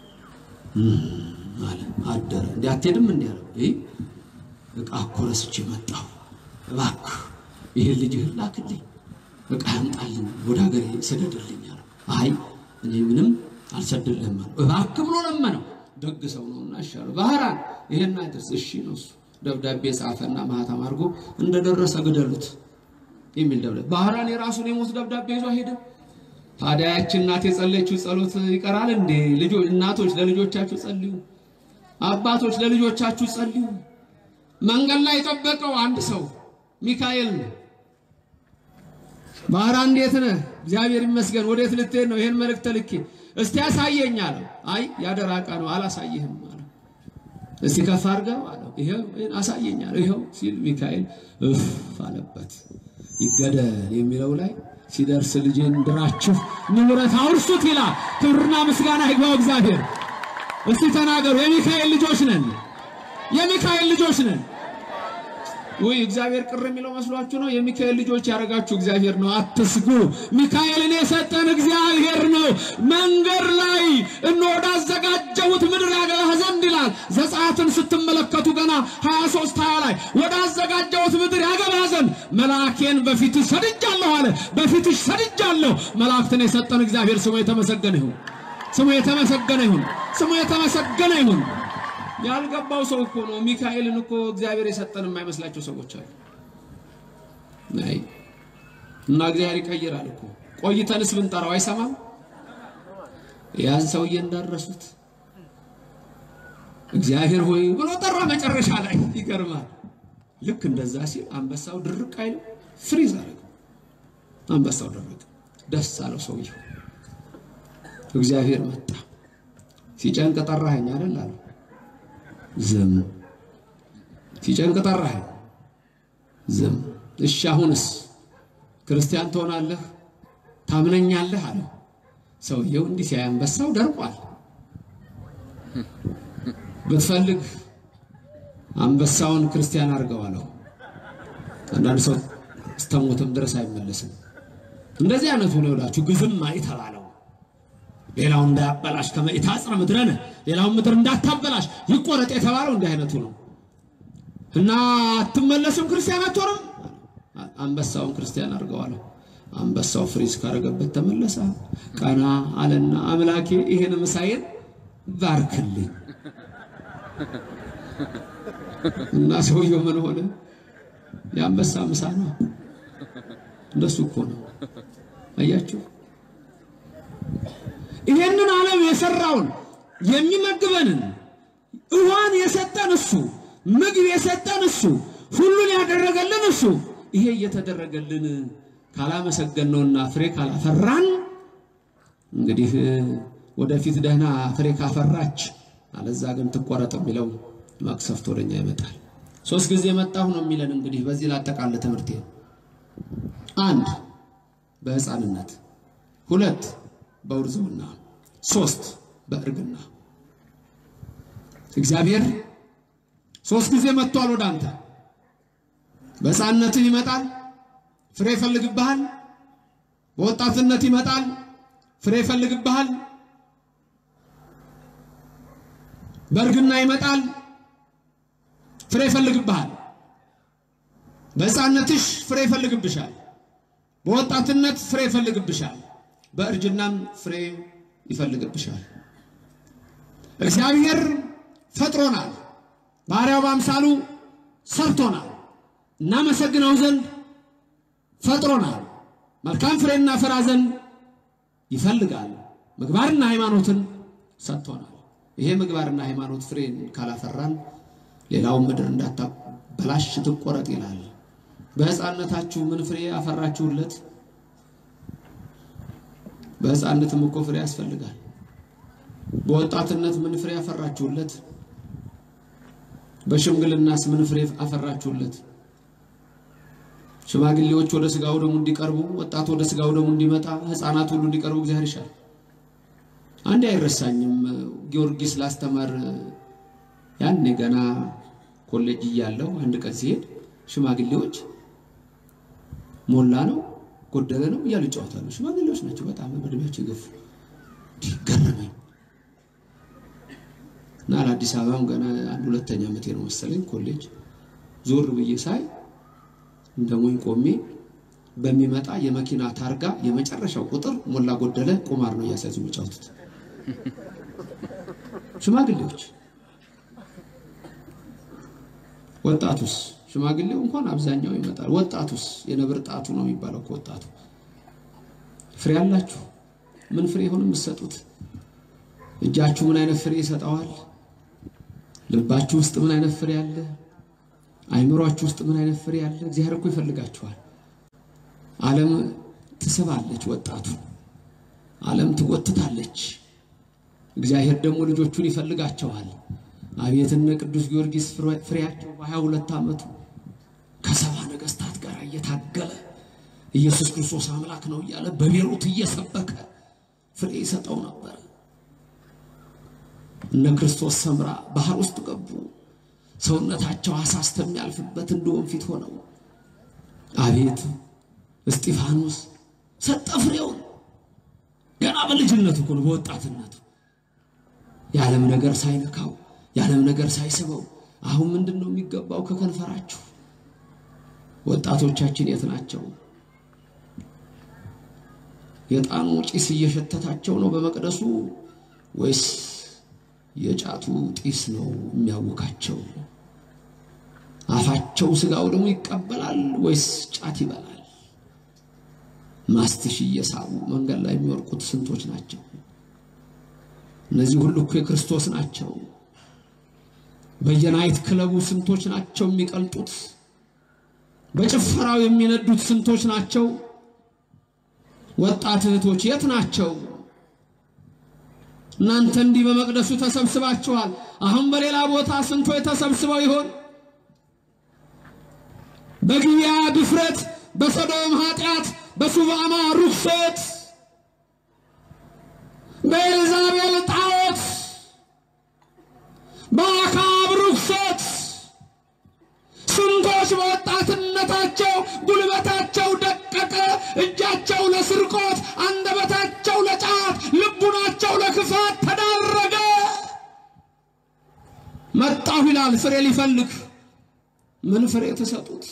አለ አደረ እንዲያትሄድም እንዲያለው እይ እቃ ኮረስቼ መጣው እባክህ ይሄ ልጅ ላክልኝ እቃ ያምጣልኝ ወደ ሀገሬ ሰደድልኝ አለ አይ እኔ ምንም አልሰደድልህም እባክህ ብሎ ለመነው ደግ ሰው ነውና አሻለው ባህራን ይሄን አድርስ እሺ ነው ደብዳቤ ጻፈና ማህተም አርጎ እንደደረሰ ገደሉት የሚል ደብዳቤ ባህራን የራሱን የሞት ደብዳቤ ይዞ ሄደ ታዲያችን እናት የጸለየችው ጸሎት ይቀራል እንዴ ልጆች እናቶች ለልጆቻችሁ ጸልዩ አባቶች ለልጆቻችሁ ጸልዩ መንገድ ላይ ተጠበቀው አንድ ሰው ሚካኤል ባህራን እንዴት ነህ እግዚአብሔር ይመስገን ወዴት ልትሄድ ነው ይሄን መልእክት ልኬ እስቲ ያሳየኝ አለው አይ ያደራቃ ነው አላሳየህም አለ እስቲ ከፍ አድርገው አለው ይሄው አሳየኝ አለው ይሄው ሲል ሚካኤል እፍ አለበት ይገደል የሚለው ላይ ሲደርስ ልጄን ድራችሁ ንብረት አውርሱት ይላል ክብርና ምስጋና ይግባው እግዚአብሔር እስቲ ተናገሩ የሚካኤል ልጆች ነን የሚካኤል ልጆች ነን ወይ እግዚአብሔር ቅር የሚለው መስሏችሁ ነው የሚካኤል ልጆች ያረጋችሁ እግዚአብሔር ነው አትስጉ ሚካኤልን የሰጠን እግዚአብሔር ነው መንገር ላይ እንወዳ አዘጋጀውት ምድር ያገባህ ዘንድ ይላል ዘጸአትን ስትመለከቱ ገና ሃያ ሦስት ሃያ ላይ ወዳ አዘጋጀውት ምድር ያገባህ ዘንድ መላእክቴን በፊትህ ሰድጃለሁ አለ በፊትሽ ሰድጃለሁ መላእክትን የሰጠን እግዚአብሔር ስሙ የተመሰገነ ይሁን ስሙ የተመሰገነ ይሁን ስሙ የተመሰገነ ይሁን ያልገባው ሰው እኮ ነው ሚካኤልን እኮ እግዚአብሔር የሰጠን የማይመስላቸው ሰዎች አሉ ናይ እና እግዚአብሔር ይቀይራል እኮ ቆይተንስ ብንጠራው አይሰማም ያን ሰውዬ እንዳረሱት እግዚአብሔር ሆይ ብሎ ጠራ መጨረሻ ላይ ይገርማል ልክ እንደዛ ሲል አንበሳው ድርቅ አይል ፍሪዝ አረገ አንበሳው ድርቅ ደስ አለው ሰውዬው እግዚአብሔር መጣ ሲጨንቅ ጠራኸኝ አይደል አለ ዝም ሲጨንቅ ጠራህ ዝም እሺ አሁንስ ክርስቲያን ትሆናለህ ታምነኛለህ አለ ሰውየው እንዲህ ሲያንበሳው ደርቋል በትፈልግ አንበሳውን ክርስቲያን አርገዋለሁ አንዳንድ ሰው ስተሞተም ድረስ አይመለስም እንደዚህ አይነቱ ነው ላችሁ ግዝም አይተባለው ሌላው እንዳያበላሽ ከመይታጽረ ምድረነ ሌላው ምድር እንዳታበላሽ ይቆረጥ የተባለው እንዲህ አይነቱ ነው እና አትመለስም ክርስቲያን አትሆንም አንበሳውን ክርስቲያን አርገዋለሁ አንበሳው ፍሪዝ ካረገበት ተመለሰ ቀና አለና አምላኬ ይሄን ምሳዬን ባርክልኝ እና ሰውየው ምን ሆነ ያንበሳ ምሳ ነው እንደሱ እኮ ነው አያችሁ ይሄንን ዓለም የሰራውን የሚመግበንን ውሃን የሰጠን እሱ ምግብ የሰጠን እሱ ሁሉን ያደረገልን እሱ ይሄ እየተደረገልን ካላመሰገነውና ፍሬ ካላፈራን እንግዲህ ወደፊት ደህና ፍሬ ካፈራች አለዛ ግን ተቆረጠ የሚለው ማክሰፍት ወደኛ ይመጣል ሶስት ጊዜ መጣሁ ነው የሚለን እንግዲህ በዚህ ላጠቃለ ትምርቴ አንድ በህፃንነት ሁለት በውርዝውና ሶስት በእርግና እግዚአብሔር ሶስት ጊዜ መጥቷል ወዳንተ በህፃንነት ይመጣል ፍሬ ይፈልግብሃል በወጣትነት ይመጣል ፍሬ ይፈልግብሃል በእርግና ይመጣል ፍሬ ይፈልግብሃል በህፃንነትሽ ፍሬ ይፈልግብሻል በወጣትነት ፍሬ ይፈልግብሻል በእርጅናም ፍሬ ይፈልግብሻል እግዚአብሔር ፈጥሮናል ባሪያው በአምሳሉ ሰርቶናል እናመሰግነው ዘንድ ፈጥሮናል መልካም ፍሬና ፍራ ዘንድ ይፈልጋል ምግባርና ሃይማኖትን ሰጥቶናል ይሄ ምግባርና ሃይማኖት ፍሬን ካላፈራን ሌላው ምድር እንዳታበላሽ ትቆረጥ ይላል በህፃንነታችሁ ምን ፍሬ አፈራችሁለት በህፃንነትም እኮ ፍሬ ያስፈልጋል በወጣትነት ምን ፍሬ አፈራችሁለት በሽምግልናስ ምን ፍሬ አፈራችሁለት ሽማግሌዎች ወደ ስጋው ደሙ እንዲቀርቡ ወጣት ወደ ስጋው ደሙ እንዲመጣ ህፃናት ሁሉ እንዲቀርቡ እግዚአብሔር ይሻል አንድ አይረሳኝም ጊዮርጊስ ላስተማር ያኔ ገና ኮሌጅ ያለው አንድ ቀን ሲሄድ ሽማግሌዎች ሞላ ነው ጎደለ ነው እያሉ ጫወታሉ ሽማግሌዎች ናቸው በጣም በእድሜያቸው ገፉ ገረመኝ እና አዲስ አበባም ገና አንድ ሁለተኛ ዓመቴ ነው መሰለኝ ኮሌጅ ዞር ብዬ ሳይ እንደሞኝ ቆሜ በሚመጣ የመኪና ታርጋ የመጨረሻው ቁጥር ሞላ ጎደለ ቁማር ነው ያሳዙ የሚጫወቱት ሽማግሌዎች ወጣቱስ ሽማግሌው እንኳን አብዛኛው ይመጣል ወጣቱስ የነብር ጣቱ ነው የሚባለው ወጣቱ ፍሬ አላችሁ ምን ፍሬ ሆነ መስጠቱት እጃችሁ ምን አይነት ፍሬ ይሰጣዋል ልባችሁ ውስጥ ምን አይነት ፍሬ አለ አይምሮአችሁ ውስጥ ምን አይነት ፍሬ አለ እግዚአብሔር እኮ ይፈልጋችኋል ዓለም ትስባለች ወጣቱ ዓለም ትጎትታለች እግዚአብሔር ደግሞ ልጆቹን ይፈልጋቸዋል አብየተነ ቅዱስ ጊዮርጊስ ፍሬያቸው በሃያ ሁለት ዓመቱ ከሰባ ነገስታት ጋር እየታገለ ኢየሱስ ክርስቶስ አምላክ ነው እያለ በቤሩት እየሰበከ ፍሬ ይሰጠው ነበር እነ ክርስቶስ ሰምራ ባህር ውስጥ ገቡ ሰውነታቸው አሳስተም ያልፍበት እንደውም ፊት ሆነው አቤት እስጢፋኖስ ሰጠ ፍሬውን ገና በልጅነቱ እኮ ነው በወጣትነቱ ያለም ነገር ሳይነካው ያለም ነገር ሳይስበው አሁን ምንድነው የሚገባው ከከንፈራችሁ ወጣቶቻችን የት ናቸው የጣኑ ጢስ እየሸተታቸው ነው በመቅደሱ ወይስ የጫቱ ጢስ ነው የሚያውካቸው አፋቸው ስጋው ደግሞ ይቀበላል ወይስ ጫት ይበላል ማስተሽ እየሳቡ መንገድ ላይ የሚወርቁት ስንቶች ናቸው እነዚህ ሁሉ እኮ የክርስቶስ ናቸው በየናይት ክለቡ ስንቶች ናቸው የሚቀልጡት በጭፈራው የሚነዱት ስንቶች ናቸው ወጣት እህቶች የት ናቸው እናንተ እንዲህ በመቅደሱ ተሰብስባችኋል አሁን በሌላ ቦታ ስንቶች ተሰብስበው ይሆን በግብያ ድፍረት በሰዶም ኃጢአት በሱባማ ርኩሰት በኤልዛቤል ጣዖት በአክዓብ ርኩሰት ስንቶች በወጣትነታቸው ጉልበታቸው ደቀቀ እጃቸው ለስርቆት አንደበታቸው ለጫት ልቡናቸው ለክፋት ተዳረገ መጣሁ ይላል ፍሬ ሊፈልግ ምን ፍሬ ተሰጡት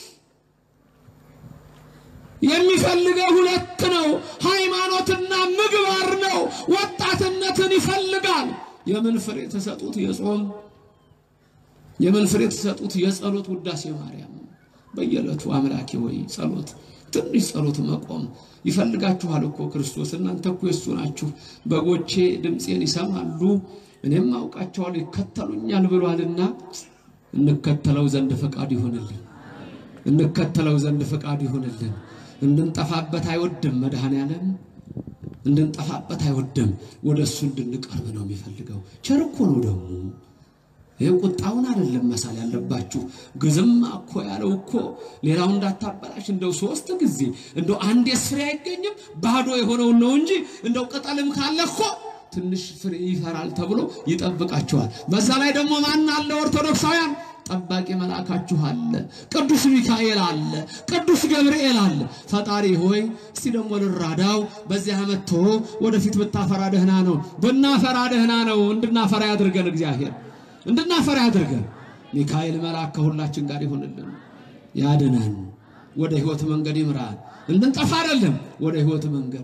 የሚፈልገው ሁለት ነው ሃይማኖትና ምግባር ነው ወጣትነትን ይፈልጋል የምን ፍሬ ተሰጡት የጾም የምን ፍሬ ተሰጡት የጸሎት ውዳሴ ማርያም በየለቱ አምላኬ ወይ ጸሎት ትንሽ ጸሎት መቆም ይፈልጋችኋል እኮ ክርስቶስ እናንተ እኮ የሱ ናችሁ በጎቼ ድምጼን ይሰማሉ እኔም አውቃቸዋለሁ ይከተሉኛል ብሏልና እንከተለው ዘንድ ፈቃድ ይሁንልን እንከተለው ዘንድ ፈቃድ ይሁንልን እንድንጠፋበት አይወድም መድኃኔዓለም እንድንጠፋበት አይወድም ወደሱ እንድንቀርብ ነው የሚፈልገው ቸር እኮ ነው ደግሞ የቁጣውን አይደለም መሳል ያለባችሁ ግዝም እኮ ያለው እኮ ሌላው እንዳታበላሽ እንደው ሶስት ጊዜ እንደው አንድ ፍሬ አይገኝም ባዶ የሆነው ነው እንጂ እንደው ቅጠልም ካለ እኮ ትንሽ ፍሬ ይፈራል ተብሎ ይጠብቃቸዋል በዛ ላይ ደግሞ ማን አለ ኦርቶዶክሳውያን ጠባቂ መላእክታችሁ አለ ቅዱስ ሚካኤል አለ ቅዱስ ገብርኤል አለ ፈጣሪ ሆይ እስቲ ደግሞ ልራዳው በዚህ አመቶ ወደፊት ብታፈራ ደህና ነው ብናፈራ ደህና ነው እንድናፈራ ያድርገን እግዚአብሔር እንድናፈራ ያድርገን ሚካኤል መልአክ ከሁላችን ጋር ይሁንልን ያድነን ወደ ህይወት መንገድ ይምራን እንድንጠፋ አይደለም ወደ ህይወት መንገድ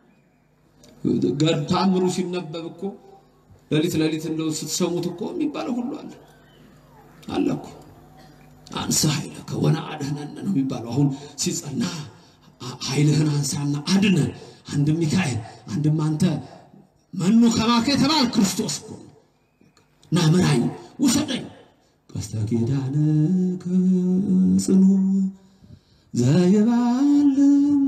ገርታምሩ ሲነበብ እኮ ለሊት ለሊት እንደው ስትሰሙት እኮ የሚባለው ሁሉ አለ አለኩ አንሳ ኃይለከ ወነአድኅነነ ነው የሚባለው አሁን ሲጸና ኃይልህን አንሳና አድነን አንድ ሚካኤል አንድም አንተ ማኑ ከማከ ተባል ክርስቶስ እኮ ናምራኝ ወሰደኝ ቀስተኪዳነከ ጽኑ ዘይባል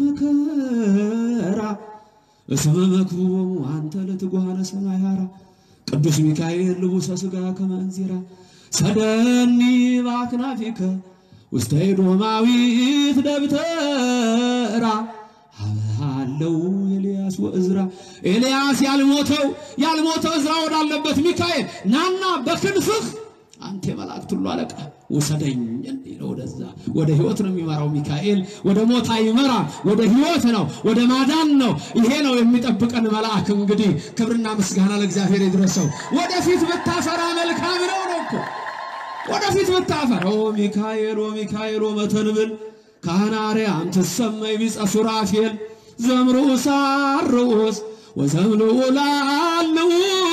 መከራ እስመ መክቡም አንተ ለትጓሃነ ሰማይ ሃራ ቅዱስ ሚካኤል ልቡሰ ሥጋ ከመንዚራ ሰደኒ ባክናፊከ ውስተ ዶማዊት ደብተራ አለው ኤልያስ ወእዝራ ኤልያስ ያልሞተው ያልሞተው እዝራ ወዳለበት ሚካኤል ናና በክንፍህ አንተ መላእክት ሁሉ አለቃ ወሰደኝ እንዲለው ወደዛ ወደ ህይወት ነው የሚመራው ሚካኤል ወደ ሞት አይመራ ወደ ህይወት ነው ወደ ማዳን ነው ይሄ ነው የሚጠብቀን መልአክ እንግዲህ ክብርና ምስጋና ለእግዚአብሔር ይድረሰው ወደፊት ብታፈራ መልካም ነው ነው እኮ ወደፊት ብታፈራ ኦ ሚካኤል ኦ ሚካኤል ኦ መተንብል ካህናሪያ አንተ ሰማይ ቢጸ ሱራፌል ዘምሩ ሳርውስ ወዘምሉ ላልው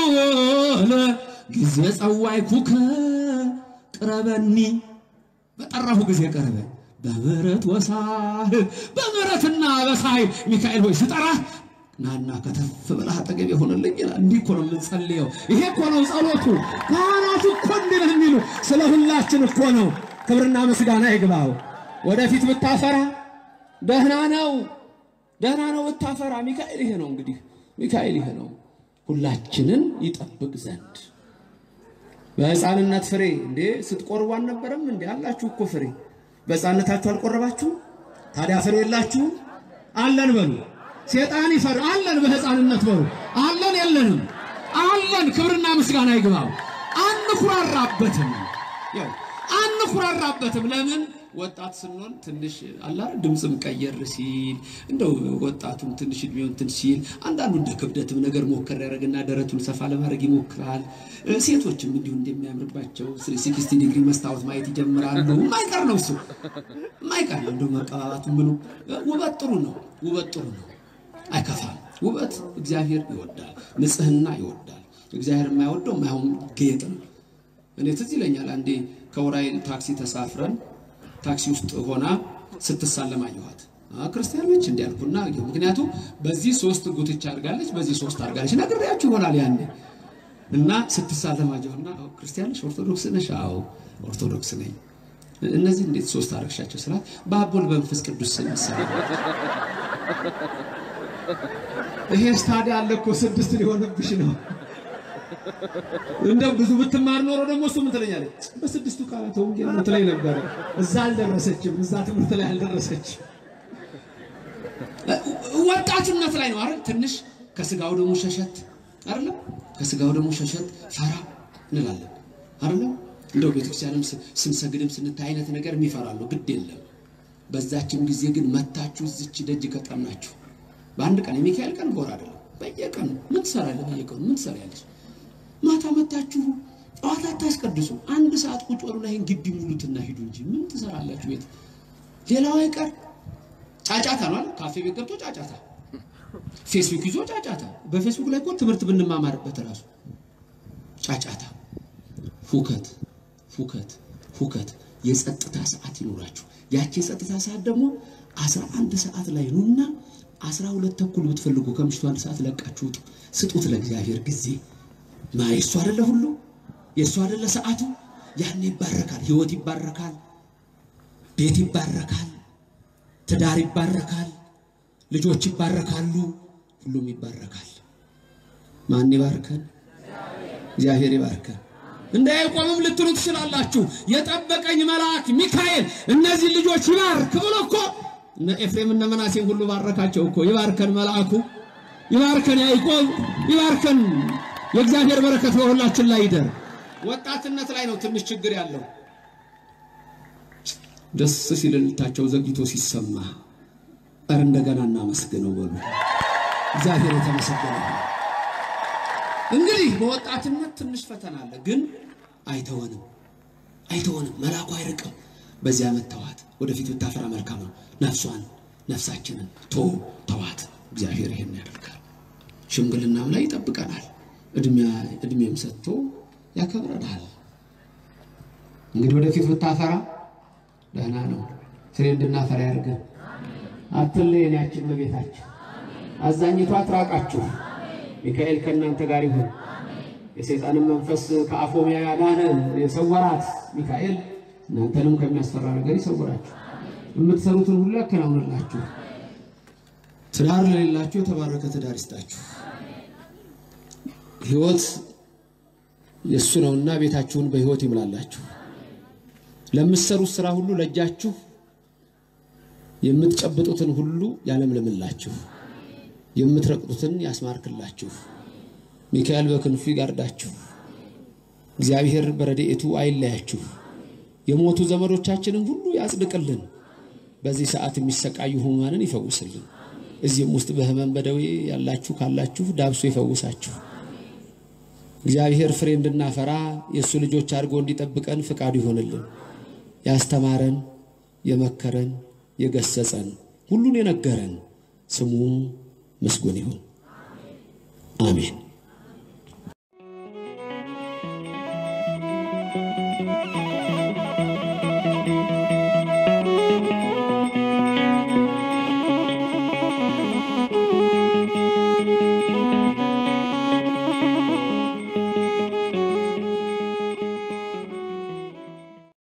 ጊዜ ጸዋይኩከ ቅረበኒ በጠራሁ ጊዜ ቀረበ በምህረት ወሳህ በምህረትና በሳይ ሚካኤል ሆይ ስጠራ ናና ከተፍ ብለህ አጠገብ ይሆንልኝ ይላል እንዲህ እኮ ነው የምንጸልየው ይሄ እኮ ነው ጸሎቱ ካህናቱ እኮ እንዲህ ነው የሚሉ ስለ ሁላችን እኮ ነው ክብርና ምስጋና ይግባው ወደፊት ብታፈራ ደህና ነው ደህና ነው ብታፈራ ሚካኤል ይሄ ነው እንግዲህ ሚካኤል ይሄ ነው ሁላችንን ይጠብቅ ዘንድ በሕፃንነት ፍሬ እንዴ ስትቆርቡ አልነበረም እንዴ አላችሁ እኮ ፍሬ በሕፃንነታችሁ አልቆረባችሁ ታዲያ ፍሬ የላችሁ አለን በሉ ሰይጣን ይፈር አለን በሕፃንነት በሉ አለን የለንም አለን ክብርና ምስጋና ይግባው አንኩራራበትም ያው አንኩራራበትም ለምን ወጣት ስንሆን ትንሽ አላህ ድምጽም ቀየር ሲል እንደው ወጣቱም ትንሽ እድሜውን ትንሽ ሲል አንዳንዱ እንደ ክብደትም ነገር ሞከር ያረጋግና ደረቱን ሰፋ ለማድረግ ይሞክራል ሴቶችም እንዲሁ እንደሚያምርባቸው ስድስት ዲግሪ መስታወት ማየት ይጀምራሉ ማይቀር ነው እሱ ማይቀር ነው እንደው መቀባባቱ ምኑ ውበት ጥሩ ነው ውበት ጥሩ ነው አይከፋም ውበት እግዚአብሔር ይወዳል ንጽህና ይወዳል እግዚአብሔር የማይወደው ማይሆን ጌጥ ነው እኔ ትዝ ይለኛል አንዴ ከወራይል ታክሲ ተሳፍረን ታክሲ ውስጥ ሆና ስትሳለም አየኋት ክርስቲያን ነች እንዲያልኩና ምክንያቱም በዚህ ሶስት ጉትቻ አርጋለች በዚህ ሶስት አርጋለች ነግሬያችሁ ይሆናል ያኔ እና ስትሳለም አየሁና ክርስቲያን ነሽ ኦርቶዶክስ ነሽ አዎ ኦርቶዶክስ ነኝ እነዚህ እንዴት ሶስት አርግሻቸው ስራ በአቦል በመንፈስ ቅዱስ ስም ይሰራል ይሄ ስታዲያ አለ እኮ ስድስት ሊሆንብሽ ነው እንደው ብዙ ብትማር ኖሮ ደግሞ እሱ ምን ትለኛለች? በስድስቱ ቃላት ወንጌል ምን ትለኝ ነበር? እዛ አልደረሰችም፣ እዛ ትምህርት ላይ አልደረሰችም። ወጣትነት ላይ ነው አይደል? ትንሽ ከስጋው ደግሞ ሸሸት አይደል? ከስጋው ደግሞ ሸሸት ፈራ እንላለን አይደል? እንደው ቤተክርስቲያንም ስንሰግድም ስንታይ አይነት ነገር የሚፈራሉ ግድ የለም። በዛችም ጊዜ ግን መታችሁ እዚች ደጅ ከጠናችሁ በአንድ ቀን የሚካኤል ቀን ጎራ አይደለም። በየቀኑ ምን ትሰራለህ? በየቀኑ ምን ትሰራለሽ? ማታ መታችሁ ጠዋት አታስቀድሱ። አንድ ሰዓት ቁጭ ወሩና ይሄን ግቢ ሙሉትና ሂዱ እንጂ ምን ትሰራላችሁ ቤት? ሌላው አይቀር ጫጫታ ነው አይደል? ካፌ ቤት ገብቶ ጫጫታ፣ ፌስቡክ ይዞ ጫጫታ። በፌስቡክ ላይ እኮ ትምህርት ብንማማርበት ራሱ ጫጫታ፣ ሁከት ሁከት ሁከት። የጸጥታ ሰዓት ይኖራችሁ። ያቺ የጸጥታ ሰዓት ደግሞ አስራ አንድ ሰዓት ላይ ነውና አስራ ሁለት ተኩል ብትፈልጉ ከምሽቱ አንድ ሰዓት ለቃችሁ ስጡት ለእግዚአብሔር ጊዜ። ማይሱ አይደለ ሁሉ የሱ አይደለ ሰዓቱ። ያኔ ይባረካል፣ ህይወት ይባረካል፣ ቤት ይባረካል፣ ትዳር ይባረካል፣ ልጆች ይባረካሉ፣ ሁሉም ይባረካል። ማን ይባርከን? እግዚአብሔር ይባርከን። እንደ ያዕቆብም ልትሉ ትችላላችሁ። የጠበቀኝ መልአክ ሚካኤል እነዚህ ልጆች ይባርክ ብሎ እኮ እነ ኤፍሬም እና መናሴ ሁሉ ባረካቸው እኮ። ይባርከን መልአኩ፣ ይባርከን ያዕቆብ፣ ይባርከን። የእግዚአብሔር በረከት በሁላችን ላይ ይደር። ወጣትነት ላይ ነው ትንሽ ችግር ያለው። ደስ ሲልልታቸው ዘግይቶ ሲሰማ አረ እንደገና እናመስግነው በሉ። እግዚአብሔር የተመሰገነ ይሁን። እንግዲህ በወጣትነት ትንሽ ፈተና አለ፣ ግን አይተወንም አይተወንም። መልአኩ አይርቅም። በዚያ መተዋት ወደፊት ብታፈራ መልካም ነው። ነፍሷን ነፍሳችንን ቶ ተዋት። እግዚአብሔር ይሄን ያደርጋል። ሽምግልናም ላይ ይጠብቀናል። እድሜ እድሜም ሰጥቶ ያከብረናል። እንግዲህ ወደፊት ብታፈራ ደህና ነው። ፍሬ እንድናፈራ ያርገን። አትለየን ያችን በቤታችን። አዛኝቷ አትራቃችሁ። ሚካኤል ከእናንተ ጋር ይሁን። የሰይጣንን መንፈስ ከአፎሚያ ያዳነ የሰወራት ሚካኤል እናንተንም ከሚያስፈራ ነገር ይሰውራችሁ። የምትሰሩትን ሁሉ ያከናውንላችሁ። ትዳር ለሌላችሁ የተባረከ ትዳር ይስጣችሁ። ህይወት የሱ ነውና ቤታችሁን በህይወት ይምላላችሁ። ለምትሰሩት ስራ ሁሉ ለጃችሁ የምትጨብጡትን ሁሉ ያለምልምላችሁ። የምትረቅጡትን ያስማርክላችሁ። ሚካኤል በክንፉ ይጋርዳችሁ። እግዚአብሔር በረድኤቱ አይለያችሁ። የሞቱ ዘመዶቻችንን ሁሉ ያጽድቅልን። በዚህ ሰዓት የሚሰቃዩ ህሙማንን ይፈውስልን። እዚህም ውስጥ በህመም በደዌ ያላችሁ ካላችሁ ዳብሶ ይፈውሳችሁ። እግዚአብሔር ፍሬ እንድናፈራ የሱ ልጆች አድርጎ እንዲጠብቀን ፍቃዱ ይሆንልን። ያስተማረን፣ የመከረን፣ የገሰጸን፣ ሁሉን የነገረን ስሙ ምስጉን ይሁን። አሜን።